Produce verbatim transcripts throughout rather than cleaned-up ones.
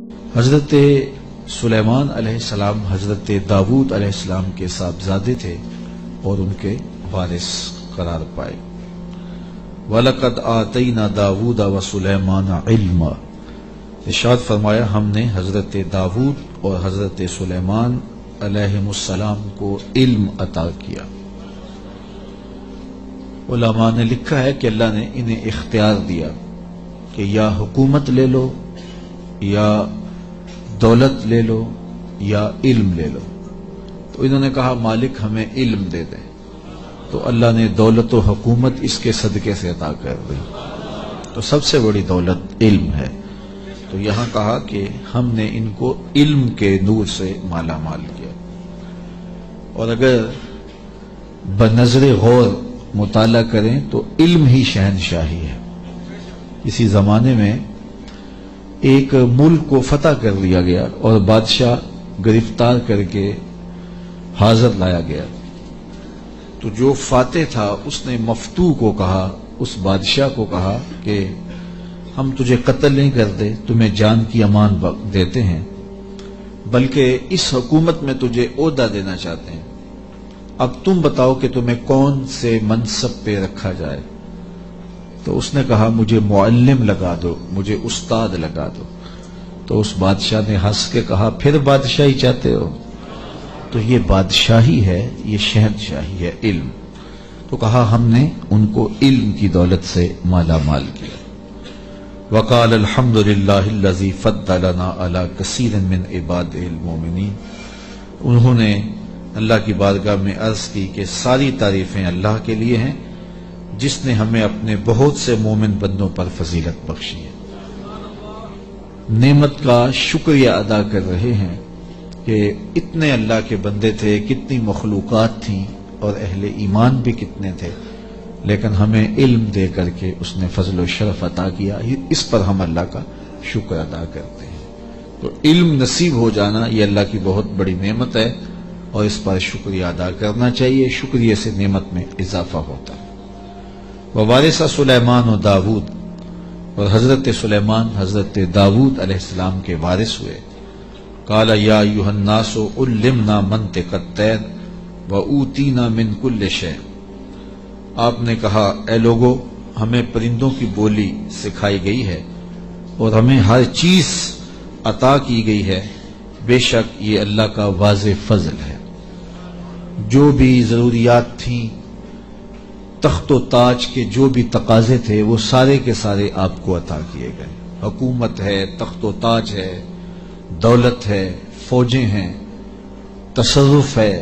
حضرت سلیمان علیہ السلام حضرت داود علیہ السلام کے صاحبزادے تھے اور ان کے وارث قرار پائے۔ وَلَقَدْ آتَيْنَا دَاوُودَ وَسُلَيْمَانَ عِلْمًا، ارشاد فرمایا ہم نے حضرت داود اور حضرت سلیمان علیہ السلام کو علم عطا کیا۔ علماء نے لکھا ہے کہ اللہ نے انہیں اختیار دیا کہ یا حکومت لے لو، یا دولت لے لو، یا علم لے لو۔ تو انہوں نے کہا مالک ہمیں علم دے دیں، تو اللہ نے دولت و حکومت اس کے صدقے سے عطا کر دی۔ تو سب سے بڑی دولت علم ہے۔ تو یہاں کہا کہ ہم نے ان کو علم کے نور سے مالا مال کیا۔ اور اگر بنظر غور مطالعہ کریں تو علم ہی شہنشاہی ہے۔ اسی زمانے میں ایک ملک کو فتح کر لیا گیا اور بادشاہ گرفتار کر کے حاضر لایا گیا، تو جو فاتح تھا اس نے مفتو کو کہا، اس بادشاہ کو کہا کہ ہم تجھے قتل نہیں کرتے، تمہیں جان کی امان دیتے ہیں، بلکہ اس حکومت میں تجھے عہدہ دینا چاہتے ہیں، اب تم بتاؤ کہ تمہیں کون سے منصب پہ رکھا جائے۔ تو اس نے کہا مجھے معلم لگا دو، مجھے استاد لگا دو۔ تو اس بادشاہ نے ہنس کے کہا پھر بادشاہی چاہتے ہو؟ تو یہ بادشاہی ہے، یہ شہنشاہی ہے علم۔ تو کہا ہم نے ان کو علم کی دولت سے مالا مال کیا۔ وقال الحمد للہ الذی فضلنا علی کثیر من عبادہ المؤمنین، انہوں نے اللہ کی بارگاہ میں عرض کی کہ ساری تعریفیں اللہ کے لیے ہیں جس نے ہمیں اپنے بہت سے مومن بندوں پر فضیلت بخشی ہے۔ نعمت کا شکریہ ادا کر رہے ہیں کہ اتنے اللہ کے بندے تھے، کتنی مخلوقات تھیں اور اہل ایمان بھی کتنے تھے، لیکن ہمیں علم دے کر کے اس نے فضل و شرف عطا کیا، اس پر ہم اللہ کا شکر ادا کرتے ہیں۔ تو علم نصیب ہو جانا یہ اللہ کی بہت بڑی نعمت ہے اور اس پر شکریہ ادا کرنا چاہیے، شکریہ سے نعمت میں اضافہ ہوتا ہے۔ ووارث سلیمان و داود، اور حضرت سلیمان حضرت داود علیہ السلام کے وارث ہوئے۔ قال یا ایھا الناس علمنا منطق الطیر واوتینا من کل شیء، آپ نے کہا اے لوگو ہمیں پرندوں کی بولی سکھائی گئی ہے اور ہمیں ہر چیز عطا کی گئی ہے، بے شک یہ اللہ کا واضح فضل ہے۔ جو بھی ضروریات تھیں، تخت و تاج کے جو بھی تقاضے تھے، وہ سارے کے سارے آپ کو عطا کیے گئے۔ حکومت ہے، تخت و تاج ہے، دولت ہے، فوجیں ہیں، تصرف ہے،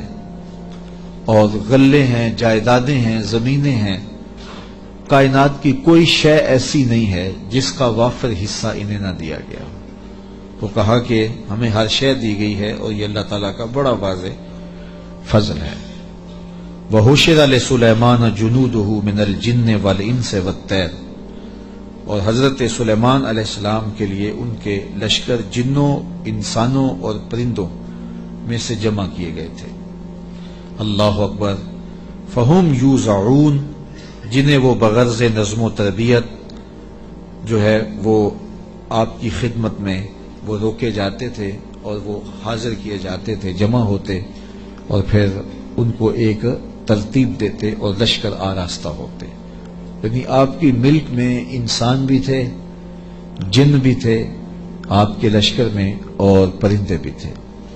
اور غلے ہیں، جائیدادیں ہیں، زمینیں ہیں۔ کائنات کی کوئی شے ایسی نہیں ہے جس کا وافر حصہ انہیں نہ دیا گیا۔ تو کہا کہ ہمیں ہر شے دی گئی ہے اور یہ اللہ تعالیٰ کا بڑا واضح فضل ہے۔ وَحُشِرَ لِسُلَيْمَانَ جُنُودُهُ مِنَ الْجِنِّ وَالْإِنسِ وَالطَّيْرِ، اور حضرت سلیمان علیہ السلام کے لیے ان کے لشکر جنوں، انسانوں اور پرندوں میں سے جمع کیے گئے تھے۔ اللہ اکبر۔ فَهُمْ يُوزَعُونَ، جنہیں وہ بغرض نظم و تربیت جو ہے وہ آپ کی خدمت میں وہ روکے جاتے تھے اور وہ حاضر کیے جاتے تھے، جمع ہوتے اور پھر ان کو ایک ترتیب دیتے اور لشکر آراستہ ہوتے۔ یعنی آپ کی ملک میں انسان بھی تھے، جن بھی تھے آپ کے لشکر میں، اور پرندے بھی تھے۔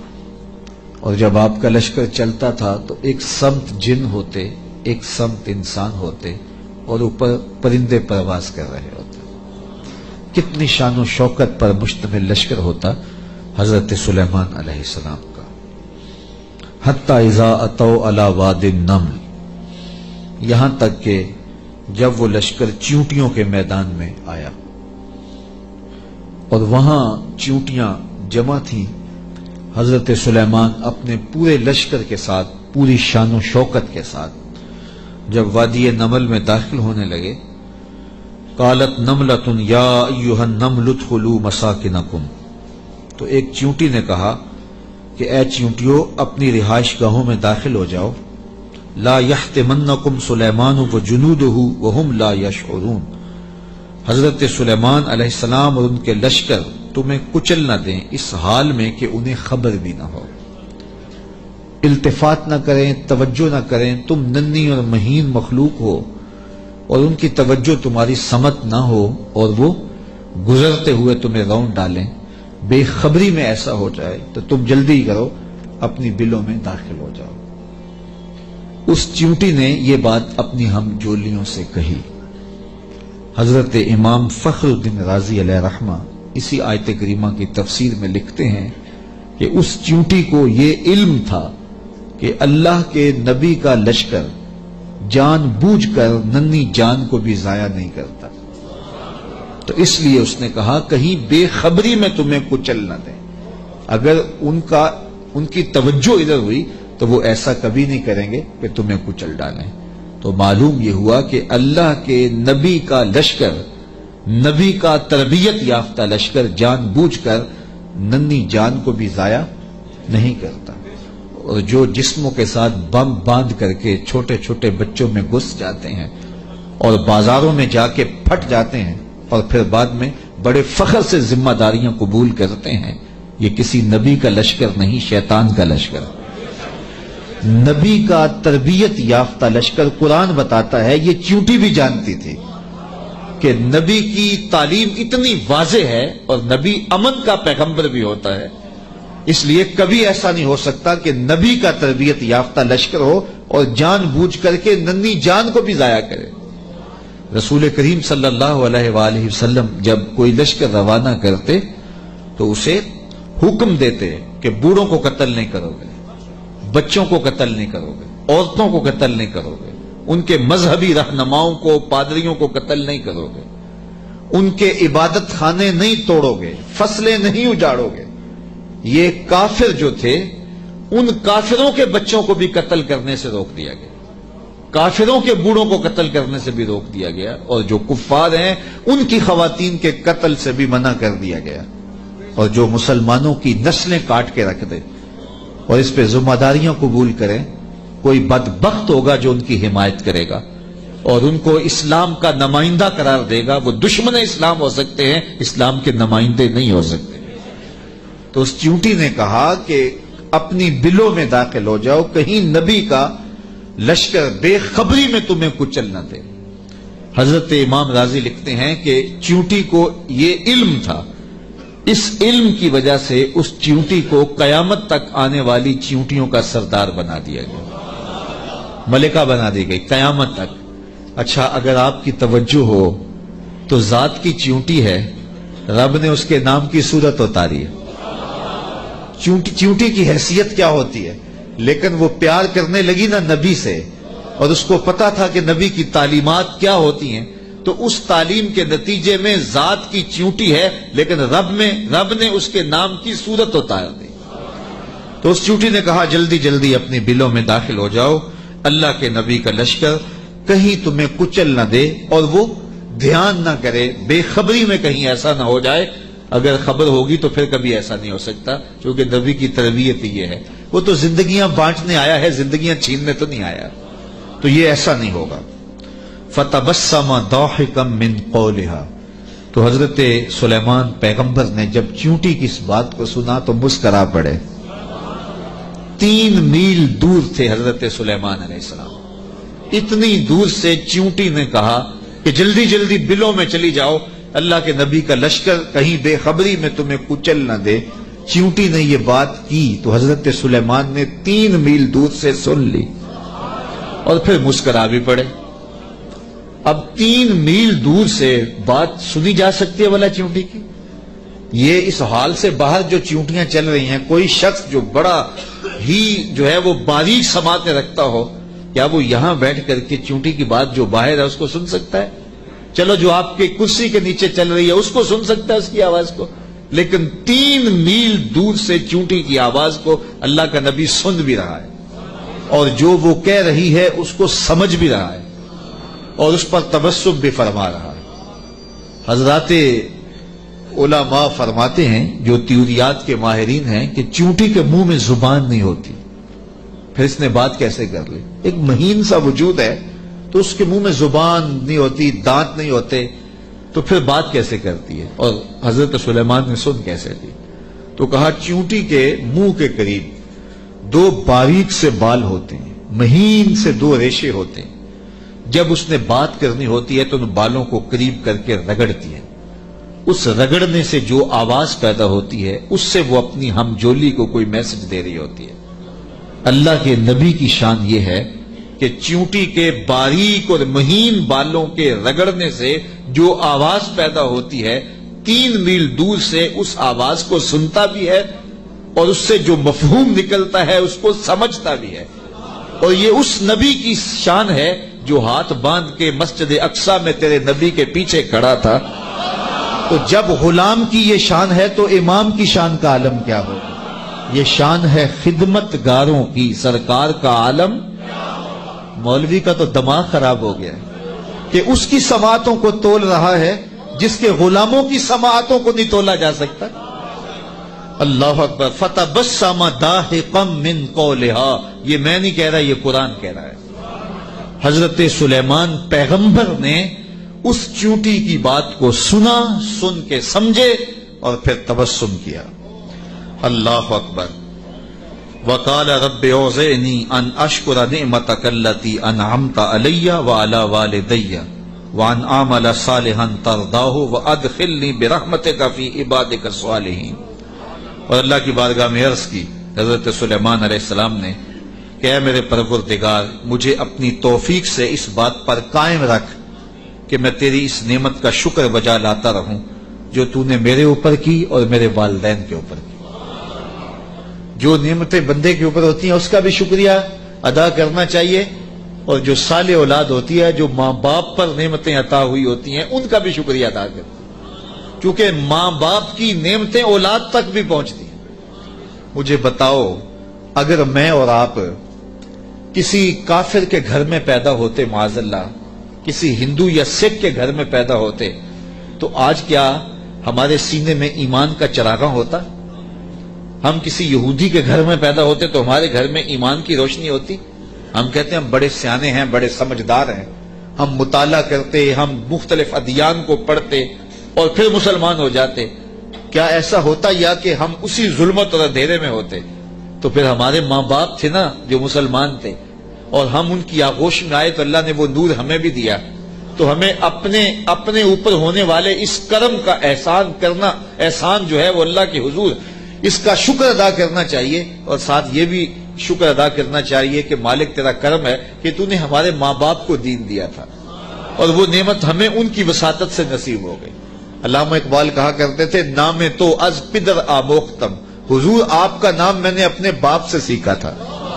اور جب آپ کا لشکر چلتا تھا تو ایک سمت جن ہوتے، ایک سمت انسان ہوتے، اور اوپر پرندے پرواز کر رہے ہوتے۔ کتنی شان و شوکت پر مشتمل لشکر ہوتا حضرت سلیمان علیہ السلام کا۔ حتی اذا اتوا علی واد النمل، یہاں تک کہ جب وہ لشکر چیونٹیوں کے میدان میں آیا اور وہاں چیونٹیاں جمع تھیں، حضرت سلیمان اپنے پورے لشکر کے ساتھ، پوری شان و شوکت کے ساتھ جب وادی نمل میں داخل ہونے لگے، قالت نملۃ یا ایھا النمل ادخلوا مساکنکم، تو ایک چیونٹی نے کہا کہ اے چیونٹیوں اپنی رہائش گاہوں میں داخل ہو جاؤ، لا یحطمنکم سلیمان وجنودہ وہم لا یشعرون، حضرت سلیمان علیہ السلام اور ان کے لشکر تمہیں کچل نہ دیں اس حال میں کہ انہیں خبر بھی نہ ہو، التفات نہ کریں، توجہ نہ کریں، تم ننھی اور مہین مخلوق ہو اور ان کی توجہ تمہاری سمت نہ ہو اور وہ گزرتے ہوئے تمہیں رون ڈالیں، بے خبری میں ایسا ہو جائے تو تم جلدی کرو اپنی بلوں میں داخل ہو جاؤ۔ اس چیونٹی نے یہ بات اپنی ہم جولیوں سے کہی۔ حضرت امام فخر الدین رازی علیہ رحمہ اسی آیت کریمہ کی تفسیر میں لکھتے ہیں کہ اس چیونٹی کو یہ علم تھا کہ اللہ کے نبی کا لشکر جان بوجھ کر ننھی جان کو بھی ضائع نہیں کرتا، تو اس لیے اس نے کہا کہیں بے خبری میں تمہیں کچل نہ دیں۔ اگر ان کا ان کی توجہ ادھر ہوئی تو وہ ایسا کبھی نہیں کریں گے کہ تمہیں کچل ڈالیں۔ تو معلوم یہ ہوا کہ اللہ کے نبی کا لشکر، نبی کا تربیت یافتہ لشکر جان بوجھ کر ننھی جان کو بھی ضائع نہیں کرتا، اور جو جسموں کے ساتھ بم باندھ کر کے چھوٹے چھوٹے بچوں میں گھس جاتے ہیں اور بازاروں میں جا کے پھٹ جاتے ہیں اور پھر بعد میں بڑے فخر سے ذمہ داریاں قبول کرتے ہیں، یہ کسی نبی کا لشکر نہیں، شیطان کا لشکر۔ نبی کا تربیت یافتہ لشکر، قرآن بتاتا ہے، یہ چیونٹی بھی جانتی تھی کہ نبی کی تعلیم اتنی واضح ہے اور نبی امن کا پیغمبر بھی ہوتا ہے، اس لیے کبھی ایسا نہیں ہو سکتا کہ نبی کا تربیت یافتہ لشکر ہو اور جان بوجھ کر کے ننھی جان کو بھی ضائع کرے۔ رسول کریم صلی اللہ علیہ وآلہ وسلم جب کوئی لشکر روانہ کرتے تو اسے حکم دیتے کہ بوڑھوں کو قتل نہیں کرو گے، بچوں کو قتل نہیں کرو گے، عورتوں کو قتل نہیں کرو گے، ان کے مذہبی رہنماؤں کو، پادریوں کو قتل نہیں کرو گے، ان کے عبادت خانے نہیں توڑو گے، فصلیں نہیں اجاڑو گے۔ یہ کافر جو تھے ان کافروں کے بچوں کو بھی قتل کرنے سے روک دیا گیا، کافروں کے بوڑھوں کو قتل کرنے سے بھی روک دیا گیا، اور جو کفار ہیں ان کی خواتین کے قتل سے بھی منع کر دیا گیا، اور جو مسلمانوں کی نسلیں کاٹ کے رکھ دے اور اس پہ ذمہ داریاں قبول کریں، کوئی بدبخت ہوگا جو ان کی حمایت کرے گا اور ان کو اسلام کا نمائندہ قرار دے گا، وہ دشمن اسلام ہو سکتے ہیں، اسلام کے نمائندے نہیں ہو سکتے۔ تو اس چیونٹی نے کہا کہ اپنی بلوں میں داخل ہو جاؤ، کہیں نبی کا لشکر بے خبری میں تمہیں کچل نہ دے۔ حضرت امام راضی لکھتے ہیں کہ چیونٹی کو یہ علم تھا، اس علم کی وجہ سے اس چیونٹی کو قیامت تک آنے والی چیونٹیوں کا سردار بنا دیا گیا، ملکہ بنا دی گئی قیامت تک۔ اچھا، اگر آپ کی توجہ ہو تو ذات کی چیونٹی ہے، رب نے اس کے نام کی صورت اتاری ہے۔ چیونٹی چیونٹی کی حیثیت کیا ہوتی ہے، لیکن وہ پیار کرنے لگی نا نبی سے، اور اس کو پتا تھا کہ نبی کی تعلیمات کیا ہوتی ہیں، تو اس تعلیم کے نتیجے میں ذات کی چیونٹی ہے، لیکن رب میں رب نے اس کے نام کی صورت اتار دی۔ تو اس چیونٹی نے کہا جلدی جلدی اپنی بلوں میں داخل ہو جاؤ، اللہ کے نبی کا لشکر کہیں تمہیں کچل نہ دے اور وہ دھیان نہ کرے، بے خبری میں کہیں ایسا نہ ہو جائے۔ اگر خبر ہوگی تو پھر کبھی ایسا نہیں ہو سکتا، کیونکہ نبی کی تربیت یہ ہے، وہ تو زندگیاں بانٹنے آیا ہے، زندگیاں چھیننے تو نہیں آیا، تو یہ ایسا نہیں ہوگا۔ فَتَبَسَّمَ ضَاحِكًا مِّن قَوْلِهَا، تو حضرت سلیمان پیغمبر نے جب چیونٹی کی اس بات کو سنا تو مسکرا پڑے۔ تین میل دور تھے حضرت سلیمان علیہ السلام، اتنی دور سے چیونٹی نے کہا کہ جلدی جلدی بلوں میں چلی جاؤ، اللہ کے نبی کا لشکر کہیں بے خبری میں تمہیں کچل نہ دے۔ چیونٹی نے یہ بات کی تو حضرت سلیمان نے تین میل دور سے سن لی اور پھر مسکرا بھی پڑے۔ اب تین میل دور سے بات سنی جا سکتی ہے والا چیونٹی کی؟ یہ اس حال سے باہر جو چیونٹیاں چل رہی ہیں، کوئی شخص جو بڑا ہی جو ہے وہ باریک سماعتیں رکھتا ہو، کیا وہ یہاں بیٹھ کر کے چیونٹی کی بات جو باہر ہے اس کو سن سکتا ہے؟ چلو جو آپ کے کرسی کے نیچے چل رہی ہے اس کو سن سکتا ہے، اس کی آواز کو، لیکن تین میل دور سے چیونٹی کی آواز کو اللہ کا نبی سن بھی رہا ہے، اور جو وہ کہہ رہی ہے اس کو سمجھ بھی رہا ہے، اور اس پر تبسم بھی فرما رہا ہے۔ حضرات علماء فرماتے ہیں جو تیوریات کے ماہرین ہیں کہ چیونٹی کے منہ میں زبان نہیں ہوتی، پھر اس نے بات کیسے کر لی؟ ایک مہین سا وجود ہے تو اس کے منہ میں زبان نہیں ہوتی، دانت نہیں ہوتے، تو پھر بات کیسے کرتی ہے؟ اور حضرت سلیمان نے سن کیسے لی؟ تو کہا چونٹی کے منہ کے قریب دو باریک سے بال ہوتے ہیں، مہین سے دو ریشے ہوتے ہیں، جب اس نے بات کرنی ہوتی ہے تو ان بالوں کو قریب کر کے رگڑتی ہے، اس رگڑنے سے جو آواز پیدا ہوتی ہے اس سے وہ اپنی ہم جولی کو کوئی میسج دے رہی ہوتی ہے۔ اللہ کے نبی کی شان یہ ہے کہ چونٹی کے باریک اور مہین بالوں کے رگڑنے سے جو آواز پیدا ہوتی ہے تین میل دور سے اس آواز کو سنتا بھی ہے اور اس سے جو مفہوم نکلتا ہے اس کو سمجھتا بھی ہے۔ اور یہ اس نبی کی شان ہے جو ہاتھ باندھ کے مسجد اقصی میں تیرے نبی کے پیچھے کھڑا تھا۔ تو جب غلام کی یہ شان ہے تو امام کی شان کا عالم کیا ہوگا؟ یہ شان ہے خدمت گاروں کی، سرکار کا عالم۔ مولوی کا تو دماغ خراب ہو گیا ہے کہ اس کی سماعتوں کو تول رہا ہے جس کے غلاموں کی سماعتوں کو نہیں تولا جا سکتا۔ اللہ اکبر۔ فتبسم ضاحکا من قولہا، یہ میں نہیں کہہ رہا، یہ قرآن کہہ رہا ہے۔ حضرت سلیمان پیغمبر نے اس چونٹی کی بات کو سنا، سن کے سمجھے اور پھر تبسم کیا۔ اللہ اکبر۔ وقال رب اوزعنی ان اشکر نعمتک التی انعمت علی وعلی والدی وان اعمل صالحا ترضاہ وادخلنی برحمتک فی عبادک الصالحین۔ اور اللہ کی بارگاہ میں عرض کی حضرت سلیمان علیہ السلام نے کہ اے میرے پروردگار، مجھے اپنی توفیق سے اس بات پر قائم رکھ کہ میں تیری اس نعمت کا شکر بجا لاتا رہوں جو تو نے میرے اوپر کی اور میرے والدین کے اوپر کی۔ جو نعمتیں بندے کے اوپر ہوتی ہیں اس کا بھی شکریہ ادا کرنا چاہیے، اور جو صالح اولاد ہوتی ہے، جو ماں باپ پر نعمتیں عطا ہوئی ہوتی ہیں، ان کا بھی شکریہ ادا کرنا، کیونکہ ماں باپ کی نعمتیں اولاد تک بھی پہنچتی ہیں۔ مجھے بتاؤ، اگر میں اور آپ کسی کافر کے گھر میں پیدا ہوتے، معاذ اللہ کسی ہندو یا سکھ کے گھر میں پیدا ہوتے، تو آج کیا ہمارے سینے میں ایمان کا چراغاں ہوتا؟ ہم کسی یہودی کے گھر میں پیدا ہوتے تو ہمارے گھر میں ایمان کی روشنی ہوتی؟ ہم کہتے ہیں ہم بڑے سیانے ہیں، بڑے سمجھدار ہیں، ہم مطالعہ کرتے، ہم مختلف ادیان کو پڑھتے اور پھر مسلمان ہو جاتے۔ کیا ایسا ہوتا یا کہ ہم اسی ظلمت اور اندھیرے میں ہوتے؟ تو پھر ہمارے ماں باپ تھے نا جو مسلمان تھے، اور ہم ان کی آغوش میں آئے تو اللہ نے وہ نور ہمیں بھی دیا۔ تو ہمیں اپنے اپنے اوپر ہونے والے اس کرم کا احسان کرنا، احسان جو ہے وہ اللہ کے حضور، اس کا شکر ادا کرنا چاہیے، اور ساتھ یہ بھی شکر ادا کرنا چاہیے کہ مالک تیرا کرم ہے کہ تو نے ہمارے ماں باپ کو دین دیا تھا، اور وہ نعمت ہمیں ان کی وساطت سے نصیب ہو گئی۔ علامہ اقبال کہا کرتے تھے، نام تو از پدر آموختم، حضور آپ کا نام میں نے اپنے باپ سے سیکھا تھا۔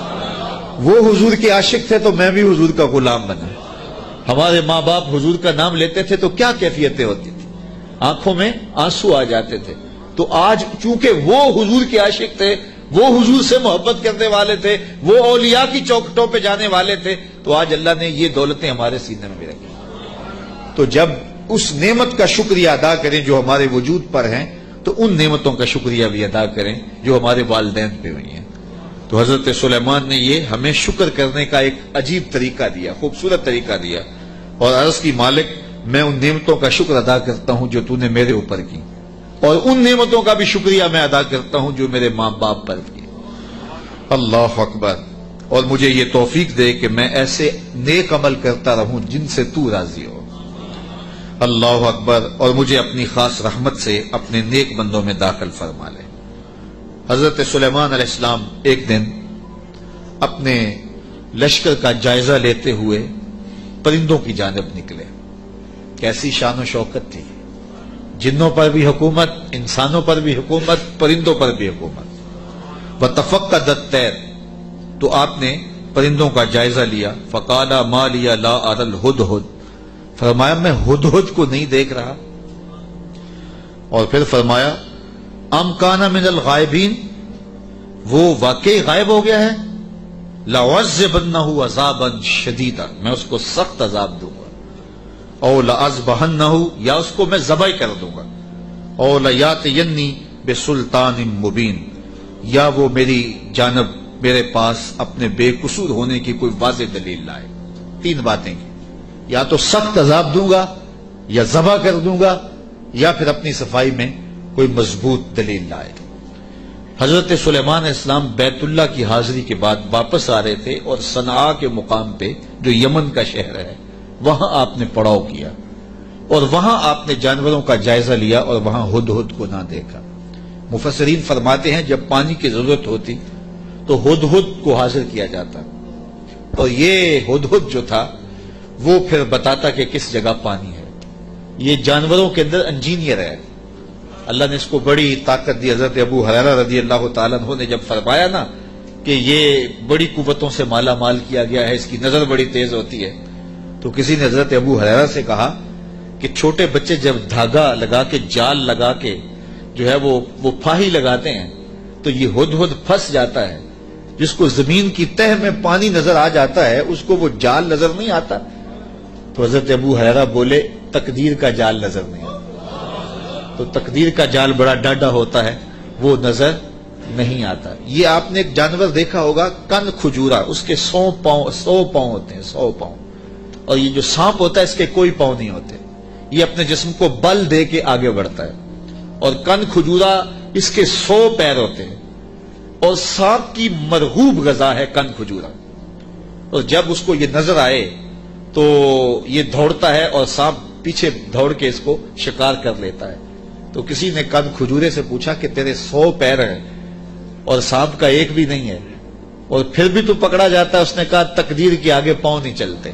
وہ حضور کے عاشق تھے تو میں بھی حضور کا غلام بنا۔ ہمارے ماں باپ حضور کا نام لیتے تھے تو کیا کیفیتیں ہوتی تھی، آنکھوں میں آنسو آ جاتے تھے۔ تو آج چونکہ وہ حضور کے عاشق تھے، وہ حضور سے محبت کرنے والے تھے، وہ اولیاء کی چوکھٹوں پہ جانے والے تھے، تو آج اللہ نے یہ دولتیں ہمارے سینے میں بھی رکھی۔ تو جب اس نعمت کا شکریہ ادا کریں جو ہمارے وجود پر ہیں، تو ان نعمتوں کا شکریہ بھی ادا کریں جو ہمارے والدین پہ ہوئی ہیں۔ تو حضرت سلیمان نے یہ ہمیں شکر کرنے کا ایک عجیب طریقہ دیا، خوبصورت طریقہ دیا، اور عرض کی مالک میں ان نعمتوں کا شکر ادا کرتا ہوں جو تو نے میرے اوپر کی، اور ان نعمتوں کا بھی شکریہ میں ادا کرتا ہوں جو میرے ماں باپ پر کی۔ اللہ اکبر۔ اور مجھے یہ توفیق دے کہ میں ایسے نیک عمل کرتا رہوں جن سے تو راضی ہو۔ اللہ اکبر۔ اور مجھے اپنی خاص رحمت سے اپنے نیک بندوں میں داخل فرما لے۔ حضرت سلیمان علیہ السلام ایک دن اپنے لشکر کا جائزہ لیتے ہوئے پرندوں کی جانب نکلے۔ کیسی شان و شوکت تھی، جنوں پر بھی حکومت، انسانوں پر بھی حکومت، پرندوں پر بھی حکومت۔ وَتَفَقَّدَ الطَّيْرَ، تو آپ نے پرندوں کا جائزہ لیا۔ فَقَالَ مَا لِيَ لَا أَرَى الْهُدْهُدْ، فرمایا میں ہدہد کو نہیں دیکھ رہا۔ اور پھر فرمایا ام کان من الغائبین، وہ واقعی غائب ہو گیا ہے، لَعُذِّبَنَّهُ عَذَابًا شَدِيدًا، میں اس کو سخت عذاب دوں گا، او لَأَذْبَحَنَّهُ، یا اس کو میں ذبح کر دوں گا، او لَيَأْتِيَنِّي بِسُلْطَانٍ مُبِينٍ، یا وہ میری جانب میرے پاس اپنے بے قصور ہونے کی کوئی واضح دلیل لائے۔ تین باتیں کی، یا تو سخت عذاب دوں گا، یا ذبح کر دوں گا یا پھر اپنی صفائی میں کوئی مضبوط دلیل لائے۔ حضرت سلیمان علیہ السلام بیت اللہ کی حاضری کے بعد واپس آ رہے تھے اور صنعاء کے مقام پہ جو یمن کا شہر ہے وہاں آپ نے پڑاؤ کیا اور وہاں آپ نے جانوروں کا جائزہ لیا اور وہاں ہدہد کو نہ دیکھا۔ مفسرین فرماتے ہیں جب پانی کی ضرورت ہوتی تو ہدہد کو حاضر کیا جاتا اور یہ ہدہد جو تھا وہ پھر بتاتا کہ کس جگہ پانی ہے۔ یہ جانوروں کے اندر انجینئر ہے، اللہ نے اس کو بڑی طاقت دی۔ حضرت ابو ہریرہ رضی اللہ تعالیٰ عنہ نے جب فرمایا نا کہ یہ بڑی قوتوں سے مالا مال کیا گیا ہے، اس کی نظر بڑی تیز ہوتی ہے، تو کسی نے حضرت ابو ہریرہ سے کہا کہ چھوٹے بچے جب دھاگا لگا کے جال لگا کے جو ہے وہ وہ پھاہی لگاتے ہیں تو یہ ہدہد پھنس جاتا ہے، جس کو زمین کی تہ میں پانی نظر آ جاتا ہے اس کو وہ جال نظر نہیں آتا۔ تو حضرت ابو ہریرہ بولے تقدیر کا جال نظر نہیں آتا، تو تقدیر کا جال بڑا ڈاڈا ہوتا ہے، وہ نظر نہیں آتا۔ یہ آپ نے ایک جانور دیکھا ہوگا کن کھجورا، اس کے سو پاؤں سو پاؤں ہوتے ہیں، سو پاؤں، اور یہ جو سانپ ہوتا ہے اس کے کوئی پاؤں نہیں ہوتے، یہ اپنے جسم کو بل دے کے آگے بڑھتا ہے، اور کن کھجورا اس کے سو پیر ہوتے ہیں، اور سانپ کی مرغوب غذا ہے کن کھجورا، اور جب اس کو یہ نظر آئے تو یہ دوڑتا ہے اور سانپ پیچھے دوڑ کے اس کو شکار کر لیتا ہے۔ تو کسی نے کن کھجورے سے پوچھا کہ تیرے سو پیر ہیں اور سانپ کا ایک بھی نہیں ہے اور پھر بھی تو پکڑا جاتا ہے؟ اس نے کہا تقدیر کے آگے پاؤں نہیں چلتے۔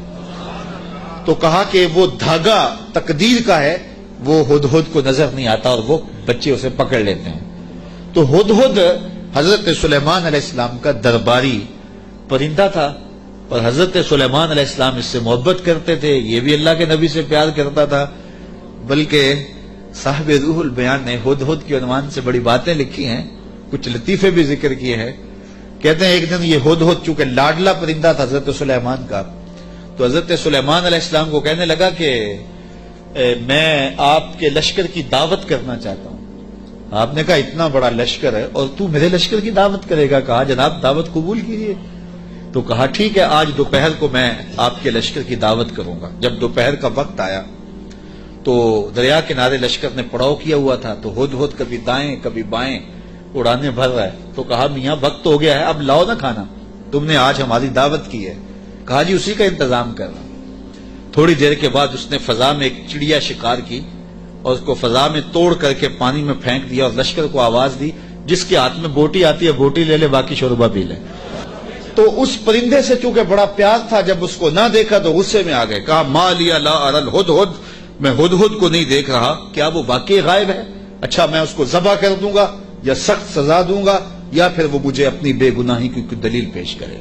تو کہا کہ وہ دھاگا تقدیر کا ہے، وہ ہدہد کو نظر نہیں آتا اور وہ بچے اسے پکڑ لیتے ہیں۔ تو ہدہد حضرت سلیمان علیہ السلام کا درباری پرندہ تھا، اور حضرت سلیمان علیہ السلام اس سے محبت کرتے تھے، یہ بھی اللہ کے نبی سے پیار کرتا تھا، بلکہ صاحب روح البیان نے ہدہد کے عنوان سے بڑی باتیں لکھی ہیں، کچھ لطیفے بھی ذکر کیے ہیں۔ کہتے ہیں ایک دن یہ ہدہد چونکہ لاڈلا پرندہ تھا حضرت سلیمان کا، تو حضرت سلیمان علیہ السلام کو کہنے لگا کہ میں آپ کے لشکر کی دعوت کرنا چاہتا ہوں۔ آپ نے کہا اتنا بڑا لشکر ہے اور تو میرے لشکر کی دعوت کرے گا؟ کہا جناب دعوت قبول کیجیے۔ تو کہا ٹھیک ہے، آج دوپہر کو میں آپ کے لشکر کی دعوت کروں گا۔ جب دوپہر کا وقت آیا تو دریا کنارے لشکر نے پڑاؤ کیا ہوا تھا، تو ہدہد کبھی دائیں کبھی بائیں اڑانے بھر رہا ہے۔ تو کہا میاں وقت ہو گیا ہے، اب لاؤ نا کھانا، تم نے آج ہماری دعوت کی ہے۔ کہا جی اسی کا انتظام کرنا۔ تھوڑی دیر کے بعد اس نے فضا میں ایک چڑیا شکار کی اور اس کو فضا میں توڑ کر کے پانی میں پھینک دیا اور لشکر کو آواز دی جس کے ہاتھ میں بوٹی آتی ہے بوٹی لے لے، باقی شوربہ پی لے۔ تو اس پرندے سے چونکہ بڑا پیار تھا، جب اس کو نہ دیکھا تو غصے میں آ گئے، کہا ما لیا لا اری الہدہد، میں ہدہد کو نہیں دیکھ رہا، کیا وہ واقعی غائب ہے؟ اچھا میں اس کو ذبح کر دوں گا یا سخت سزا دوں گا یا پھر وہ مجھے اپنی بے گناہی کی کوئی دلیل پیش کرے۔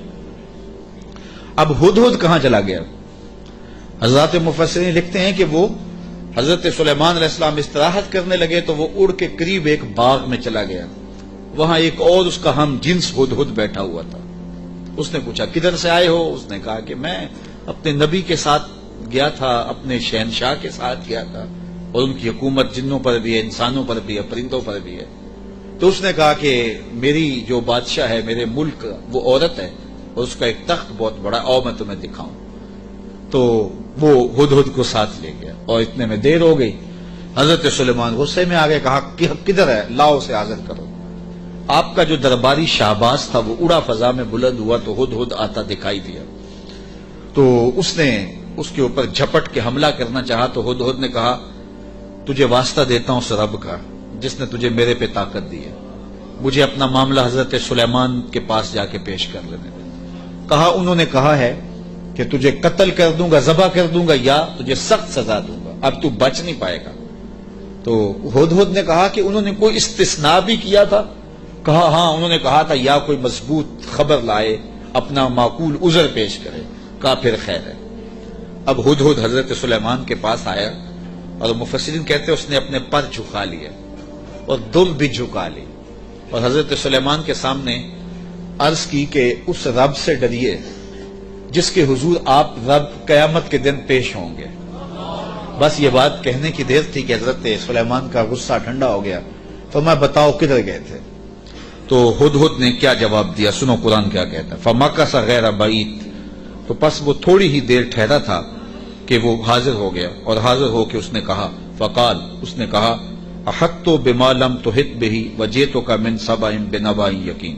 اب ہدہد کہاں چلا گیا؟ حضرات مفسرین لکھتے ہیں کہ وہ حضرت سلیمان علیہ السلام استراحت کرنے لگے تو وہ اڑ کے قریب ایک باغ میں چلا گیا، وہاں ایک اور اس کا ہم جنس ہدہد بیٹھا ہوا تھا۔ اس نے پوچھا کدھر سے آئے ہو؟ اس نے کہا کہ میں اپنے نبی کے ساتھ گیا تھا، اپنے شہنشاہ کے ساتھ گیا تھا، اور ان کی حکومت جنوں پر بھی ہے، انسانوں پر بھی ہے، پرندوں پر بھی ہے۔ تو اس نے کہا کہ میری جو بادشاہ ہے میرے ملک وہ عورت ہے اور اس کا ایک تخت بہت بڑا، اور میں تمہیں دکھاؤں۔ تو وہ ہدہد کو ساتھ لے گیا اور اتنے میں دیر ہو گئی۔ حضرت سلیمان غصے میں آ گئے، کہا کہ کدھر ہے؟ لاؤ اسے حاضر کرو۔ آپ کا جو درباری شہباز تھا وہ اڑا فضا میں بلند ہوا تو ہدہد آتا دکھائی دیا، تو اس نے اس کے اوپر جھپٹ کے حملہ کرنا چاہا، تو ہدہد نے کہا تجھے واسطہ دیتا ہوں اس رب کا جس نے تجھے میرے پہ طاقت دی ہے، مجھے اپنا معاملہ حضرت سلیمان کے پاس جا کے پیش کر لینے دے۔ کہا انہوں نے کہا ہے کہ تجھے قتل کر دوں گا، ذبح کر دوں گا یا تجھے سخت سزا دوں گا، اب تو بچ نہیں پائے گا۔ تو ہدہد نے کہا کہ انہوں نے کوئی استثناء بھی کیا تھا؟ کہا ہاں، انہوں نے کہا تھا یا کوئی مضبوط خبر لائے، اپنا معقول عذر پیش کرے۔ کہا پھر خیر ہے۔ اب ہدہد حضرت سلیمان کے پاس آیا اور مفسرین کہتے ہیں اس نے اپنے پر جھکا لیا اور دل بھی جھکا لی اور حضرت سلیمان کے سامنے عرض کی کہ اس رب سے ڈریے جس کے حضور آپ رب قیامت کے دن پیش ہوں گے۔ بس یہ بات کہنے کی دیر تھی کہ حضرت سلیمان کا غصہ ٹھنڈا ہو گیا۔ تو میں بتاؤ کدھر گئے تھے؟ تو ہدہد نے کیا جواب دیا، سنو قرآن کیا کہتا ہے۔ فَمَكَثَ غَيْرَ بَعِيدٍ، تو پس وہ تھوڑی ہی دیر ٹھہرا تھا کہ وہ حاضر ہو گیا، اور حاضر ہو کے اس نے کہا فقال، اس نے کہا احطت بما لم تحط به وجئتک من سبع بنبأ یقین،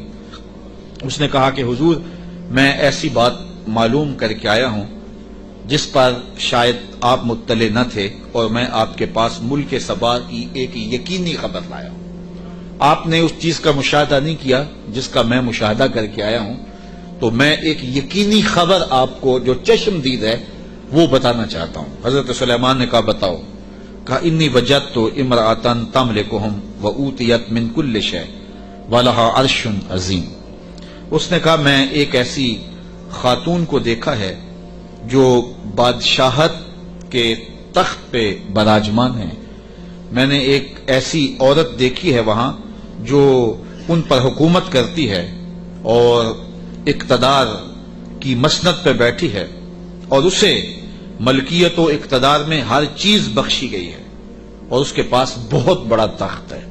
اس نے کہا کہ حضور میں ایسی بات معلوم کر کے آیا ہوں جس پر شاید آپ مطلع نہ تھے، اور میں آپ کے پاس ملک سبا کی ایک یقینی خبر لایا ہوں۔ آپ نے اس چیز کا مشاہدہ نہیں کیا جس کا میں مشاہدہ کر کے آیا ہوں، تو میں ایک یقینی خبر آپ کو جو چشم دید ہے وہ بتانا چاہتا ہوں۔ حضرت سلیمان نے کہا بتاؤ، کہا انی وجدت امرأۃ تملکہم وأوتیت من کل شیء ولہا عرش عظیم، اس نے کہا میں ایک ایسی خاتون کو دیکھا ہے جو بادشاہت کے تخت پہ براجمان ہے، میں نے ایک ایسی عورت دیکھی ہے وہاں جو ان پر حکومت کرتی ہے اور اقتدار کی مسند پہ بیٹھی ہے، اور اسے ملکیت و اقتدار میں ہر چیز بخشی گئی ہے، اور اس کے پاس بہت بڑا تخت ہے۔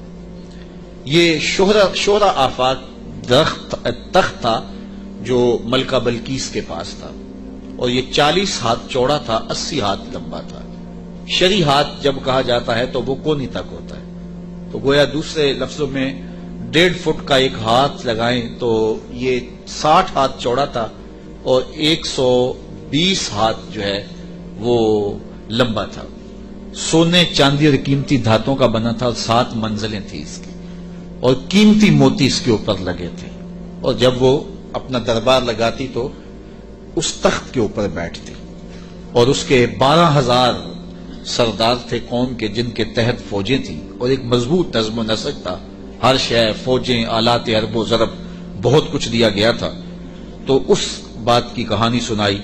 یہ شہرہ شہرہ آفاق درخت تخت تھا جو ملکہ بلقیس کے پاس تھا، اور یہ چالیس ہاتھ چوڑا تھا، اسی ہاتھ لمبا تھا۔ شرعی ہاتھ جب کہا جاتا ہے تو وہ کونی تک ہوتا ہے، تو گویا دوسرے لفظوں میں ڈیڑھ فٹ کا ایک ہاتھ لگائیں تو یہ ساٹھ ہاتھ چوڑا تھا، اور ایک سو بیس ہاتھ جو ہے وہ لمبا تھا۔ سونے چاندی اور قیمتی دھاتوں کا بنا تھا، اور سات منزلیں تھیں اس کی، اور قیمتی موتی اس کے اوپر لگے تھے، اور جب وہ اپنا دربار لگاتی تو اس تخت کے اوپر بیٹھتی، اور اس کے بارہ ہزار سردار تھے قوم کے جن کے تحت فوجیں تھیں، اور ایک مضبوط نظم و نسق تھا، ہر شے فوجیں آلات حرب و ضرب بہت کچھ دیا گیا تھا۔ تو اس بات کی کہانی سنائی،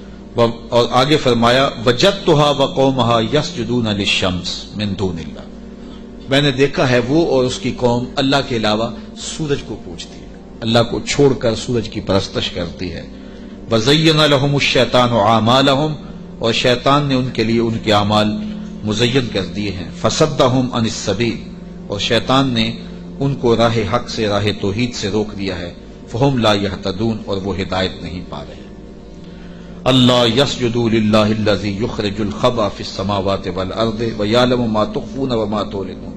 اور آگے فرمایا وجدتها وقومها يسجدون للشمس من دون اللہ، میں نے دیکھا ہے وہ اور اس کی قوم اللہ کے علاوہ سورج کو پوجتی ہے، اللہ کو چھوڑ کر سورج کی پرستش کرتی ہے۔ وَزَيَّنَ لَهُمُ الشَّيْطَانُ أَعْمَالَهُم، اور شیطان نے ان کے لیے ان کے اعمال مزین کر دیے ہیں۔ فَصَدَّهُمْ عَنِ السَّبِيلِ، اور شیطان نے ان کو راہ حق سے، راہ توحید سے روک دیا ہے۔ فَهُمْ لَا يَهْتَدُونَ، اور وہ ہدایت نہیں پا رہے۔ اللہ يسجدوا للہ الذی یخرج الخبأ فی السماوات والارض ویعلم ما تخفون وما تعلنون۔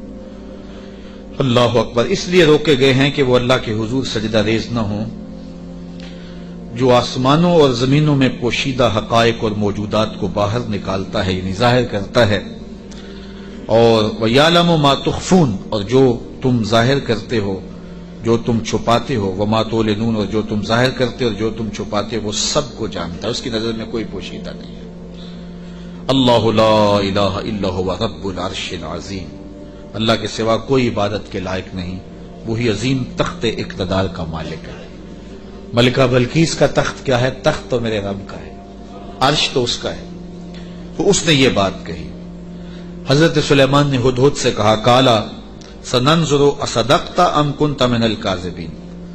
اللہ اکبر، اس لیے روکے گئے ہیں کہ وہ اللہ کے حضور سجدہ ریز نہ ہوں جو آسمانوں اور زمینوں میں پوشیدہ حقائق اور موجودات کو باہر نکالتا ہے، یعنی ظاہر کرتا ہے، اور وَيَعْلَمُ مَا تُخْفُونَ، اور جو تم ظاہر کرتے ہو، جو تم چھپاتے ہو، وَمَا تُعْلِنُونَ، اور جو تم ظاہر کرتے ہو اور جو تم چھپاتے ہو وہ سب کو جانتا ہے، اس کی نظر میں کوئی پوشیدہ نہیں ہے۔ اللہ لا الہ الا هو رب العرش العظیم، اللہ کے سوا کوئی عبادت کے لائق نہیں، وہی عظیم تخت اقتدار کا مالک ہے۔ ملکہ بلقیس کا تخت کیا ہے؟ تخت تو میرے رب کا ہے، عرش تو اس کا ہے، تو اس نے یہ بات کہی۔ حضرت سلیمان نے ہدہد سے کہا کالا سننظر اصدقت ام کنت من الکاذبین،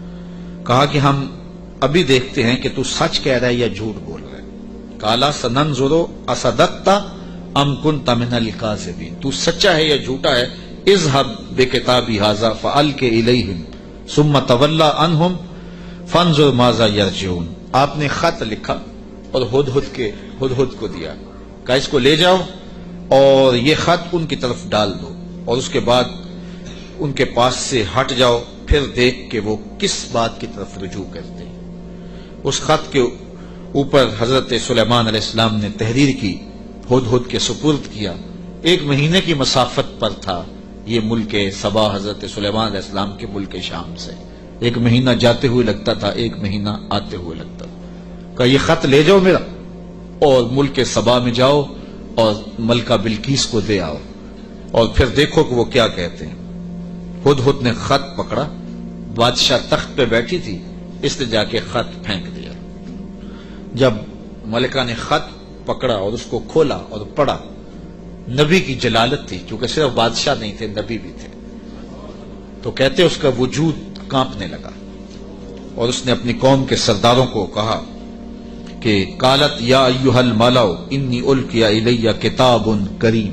کہا کہ ہم ابھی دیکھتے ہیں کہ تو سچ کہہ رہا ہے یا جھوٹ بول رہا ہے۔ کالا سننظر اصدقت ام کنت من الکاذبین، تو سچا ہے یا جھوٹا ہے۔ اذهب بکتابی ھذا فالق الیہم ثم تول عنہم فانظر ماذا یرجعون، آپ نے خط لکھا اور ہدہد کے ہدہد کو دیا، کہا اس کو لے جاؤ اور یہ خط ان کی طرف ڈال دو، اور اس کے بعد ان کے پاس سے ہٹ جاؤ، پھر دیکھ کہ وہ کس بات کی طرف رجوع کرتے ہیں۔ اس خط کے اوپر حضرت سلیمان علیہ السلام نے تحریر کی، ہدہد کے سپرد کیا۔ ایک مہینے کی مسافت پر تھا یہ ملک سبا حضرت سلیمان علیہ السلام کے ملک شام سے، ایک مہینہ جاتے ہوئے لگتا تھا، ایک مہینہ آتے ہوئے لگتا تھا۔ کہا یہ خط لے جاؤ میرا اور ملک سبا میں جاؤ اور ملکہ بلقیس کو دے آؤ، اور پھر دیکھو کہ وہ کیا کہتے ہیں۔ ہدہد نے خط پکڑا، بادشاہ تخت پہ بیٹھی تھی، اس نے جا کے خط پھینک دیا۔ جب ملکہ نے خط پکڑا اور اس کو کھولا اور پڑھا، نبی کی جلالت تھی، چونکہ صرف بادشاہ نہیں تھے، نبی بھی تھے، تو کہتے اس کا وجود کانپنے لگا، اور اس نے اپنی قوم کے سرداروں کو کہا کہ قالت یا ایھا الملأ انی القی الی کتاب کریم،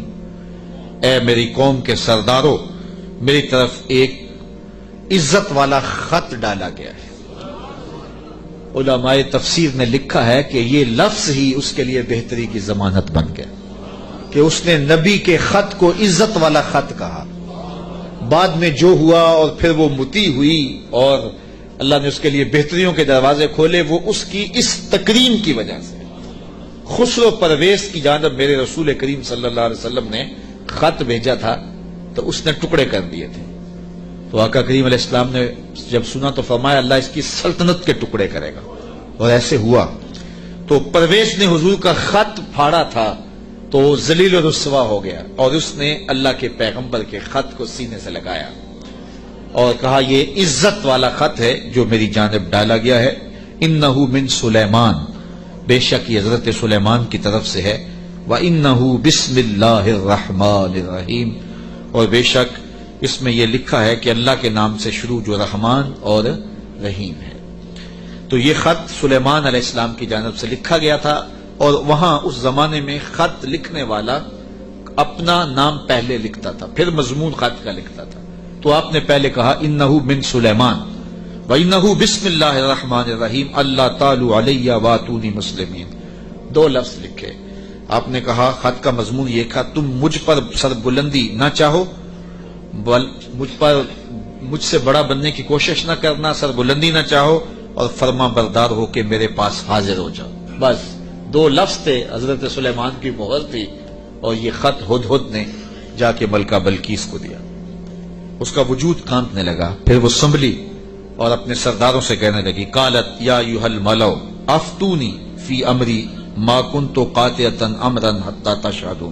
اے میری قوم کے سرداروں، میری طرف ایک عزت والا خط ڈالا گیا ہے۔ علماء تفسیر نے لکھا ہے کہ یہ لفظ ہی اس کے لیے بہتری کی ضمانت بن گیا کہ اس نے نبی کے خط کو عزت والا خط کہا. بعد میں جو ہوا اور پھر وہ متی ہوئی اور اللہ نے اس کے لیے بہتریوں کے دروازے کھولے، وہ اس کی اس تکریم کی وجہ سے. خسرو پرویز کی جانب میرے رسول کریم صلی اللہ علیہ وسلم نے خط بھیجا تھا تو اس نے ٹکڑے کر دیے تھے. تو آقا کریم علیہ السلام نے جب سنا تو فرمایا اللہ اس کی سلطنت کے ٹکڑے کرے گا، اور ایسے ہوا. تو پرویز نے حضور کا خط پھاڑا تھا تو ذلیل و رسوا ہو گیا، اور اس نے اللہ کے پیغمبر کے خط کو سینے سے لگایا اور کہا یہ عزت والا خط ہے جو میری جانب ڈالا گیا ہے. انہو من سلیمان، بے شک یہ حضرت سلیمان کی طرف سے ہے. وَإِنَّهُ بِسْمِ اللَّهِ الرَّحْمَٰنِ الرَّحِيمِ، اور بے شک اس میں یہ لکھا ہے کہ اللہ کے نام سے شروع جو رحمان اور رحیم ہے. تو یہ خط سلیمان علیہ السلام کی جانب سے لکھا گیا تھا، اور وہاں اس زمانے میں خط لکھنے والا اپنا نام پہلے لکھتا تھا پھر مضمون خط کا لکھتا تھا. تو آپ نے پہلے کہا انہو من سلیمان وانہو بسم اللہ الرحمن الرحیم اللہ تعالی علیہ واتونی مسلمین. دو لفظ لکھے. آپ نے کہا خط کا مضمون یہ تھا تم مجھ پر سر بلندی نہ چاہو، مجھ پر مجھ سے بڑا بننے کی کوشش نہ کرنا، سر بلندی نہ چاہو، اور فرما بردار ہو کے میرے پاس حاضر ہو جاؤ. بس دو لفظ تھے، حضرت سلیمان کی مہر تھی، اور یہ خط ہدہد نے جا کے ملکہ بلقیس کو دیا. اس کا وجود کانپنے لگا. پھر وہ سنبھلی اور اپنے سرداروں سے کہنے لگی قالت یا ایھا الملؤ افتونی فی امری ما کنت قاطعۃ امرا حتی تشہدون.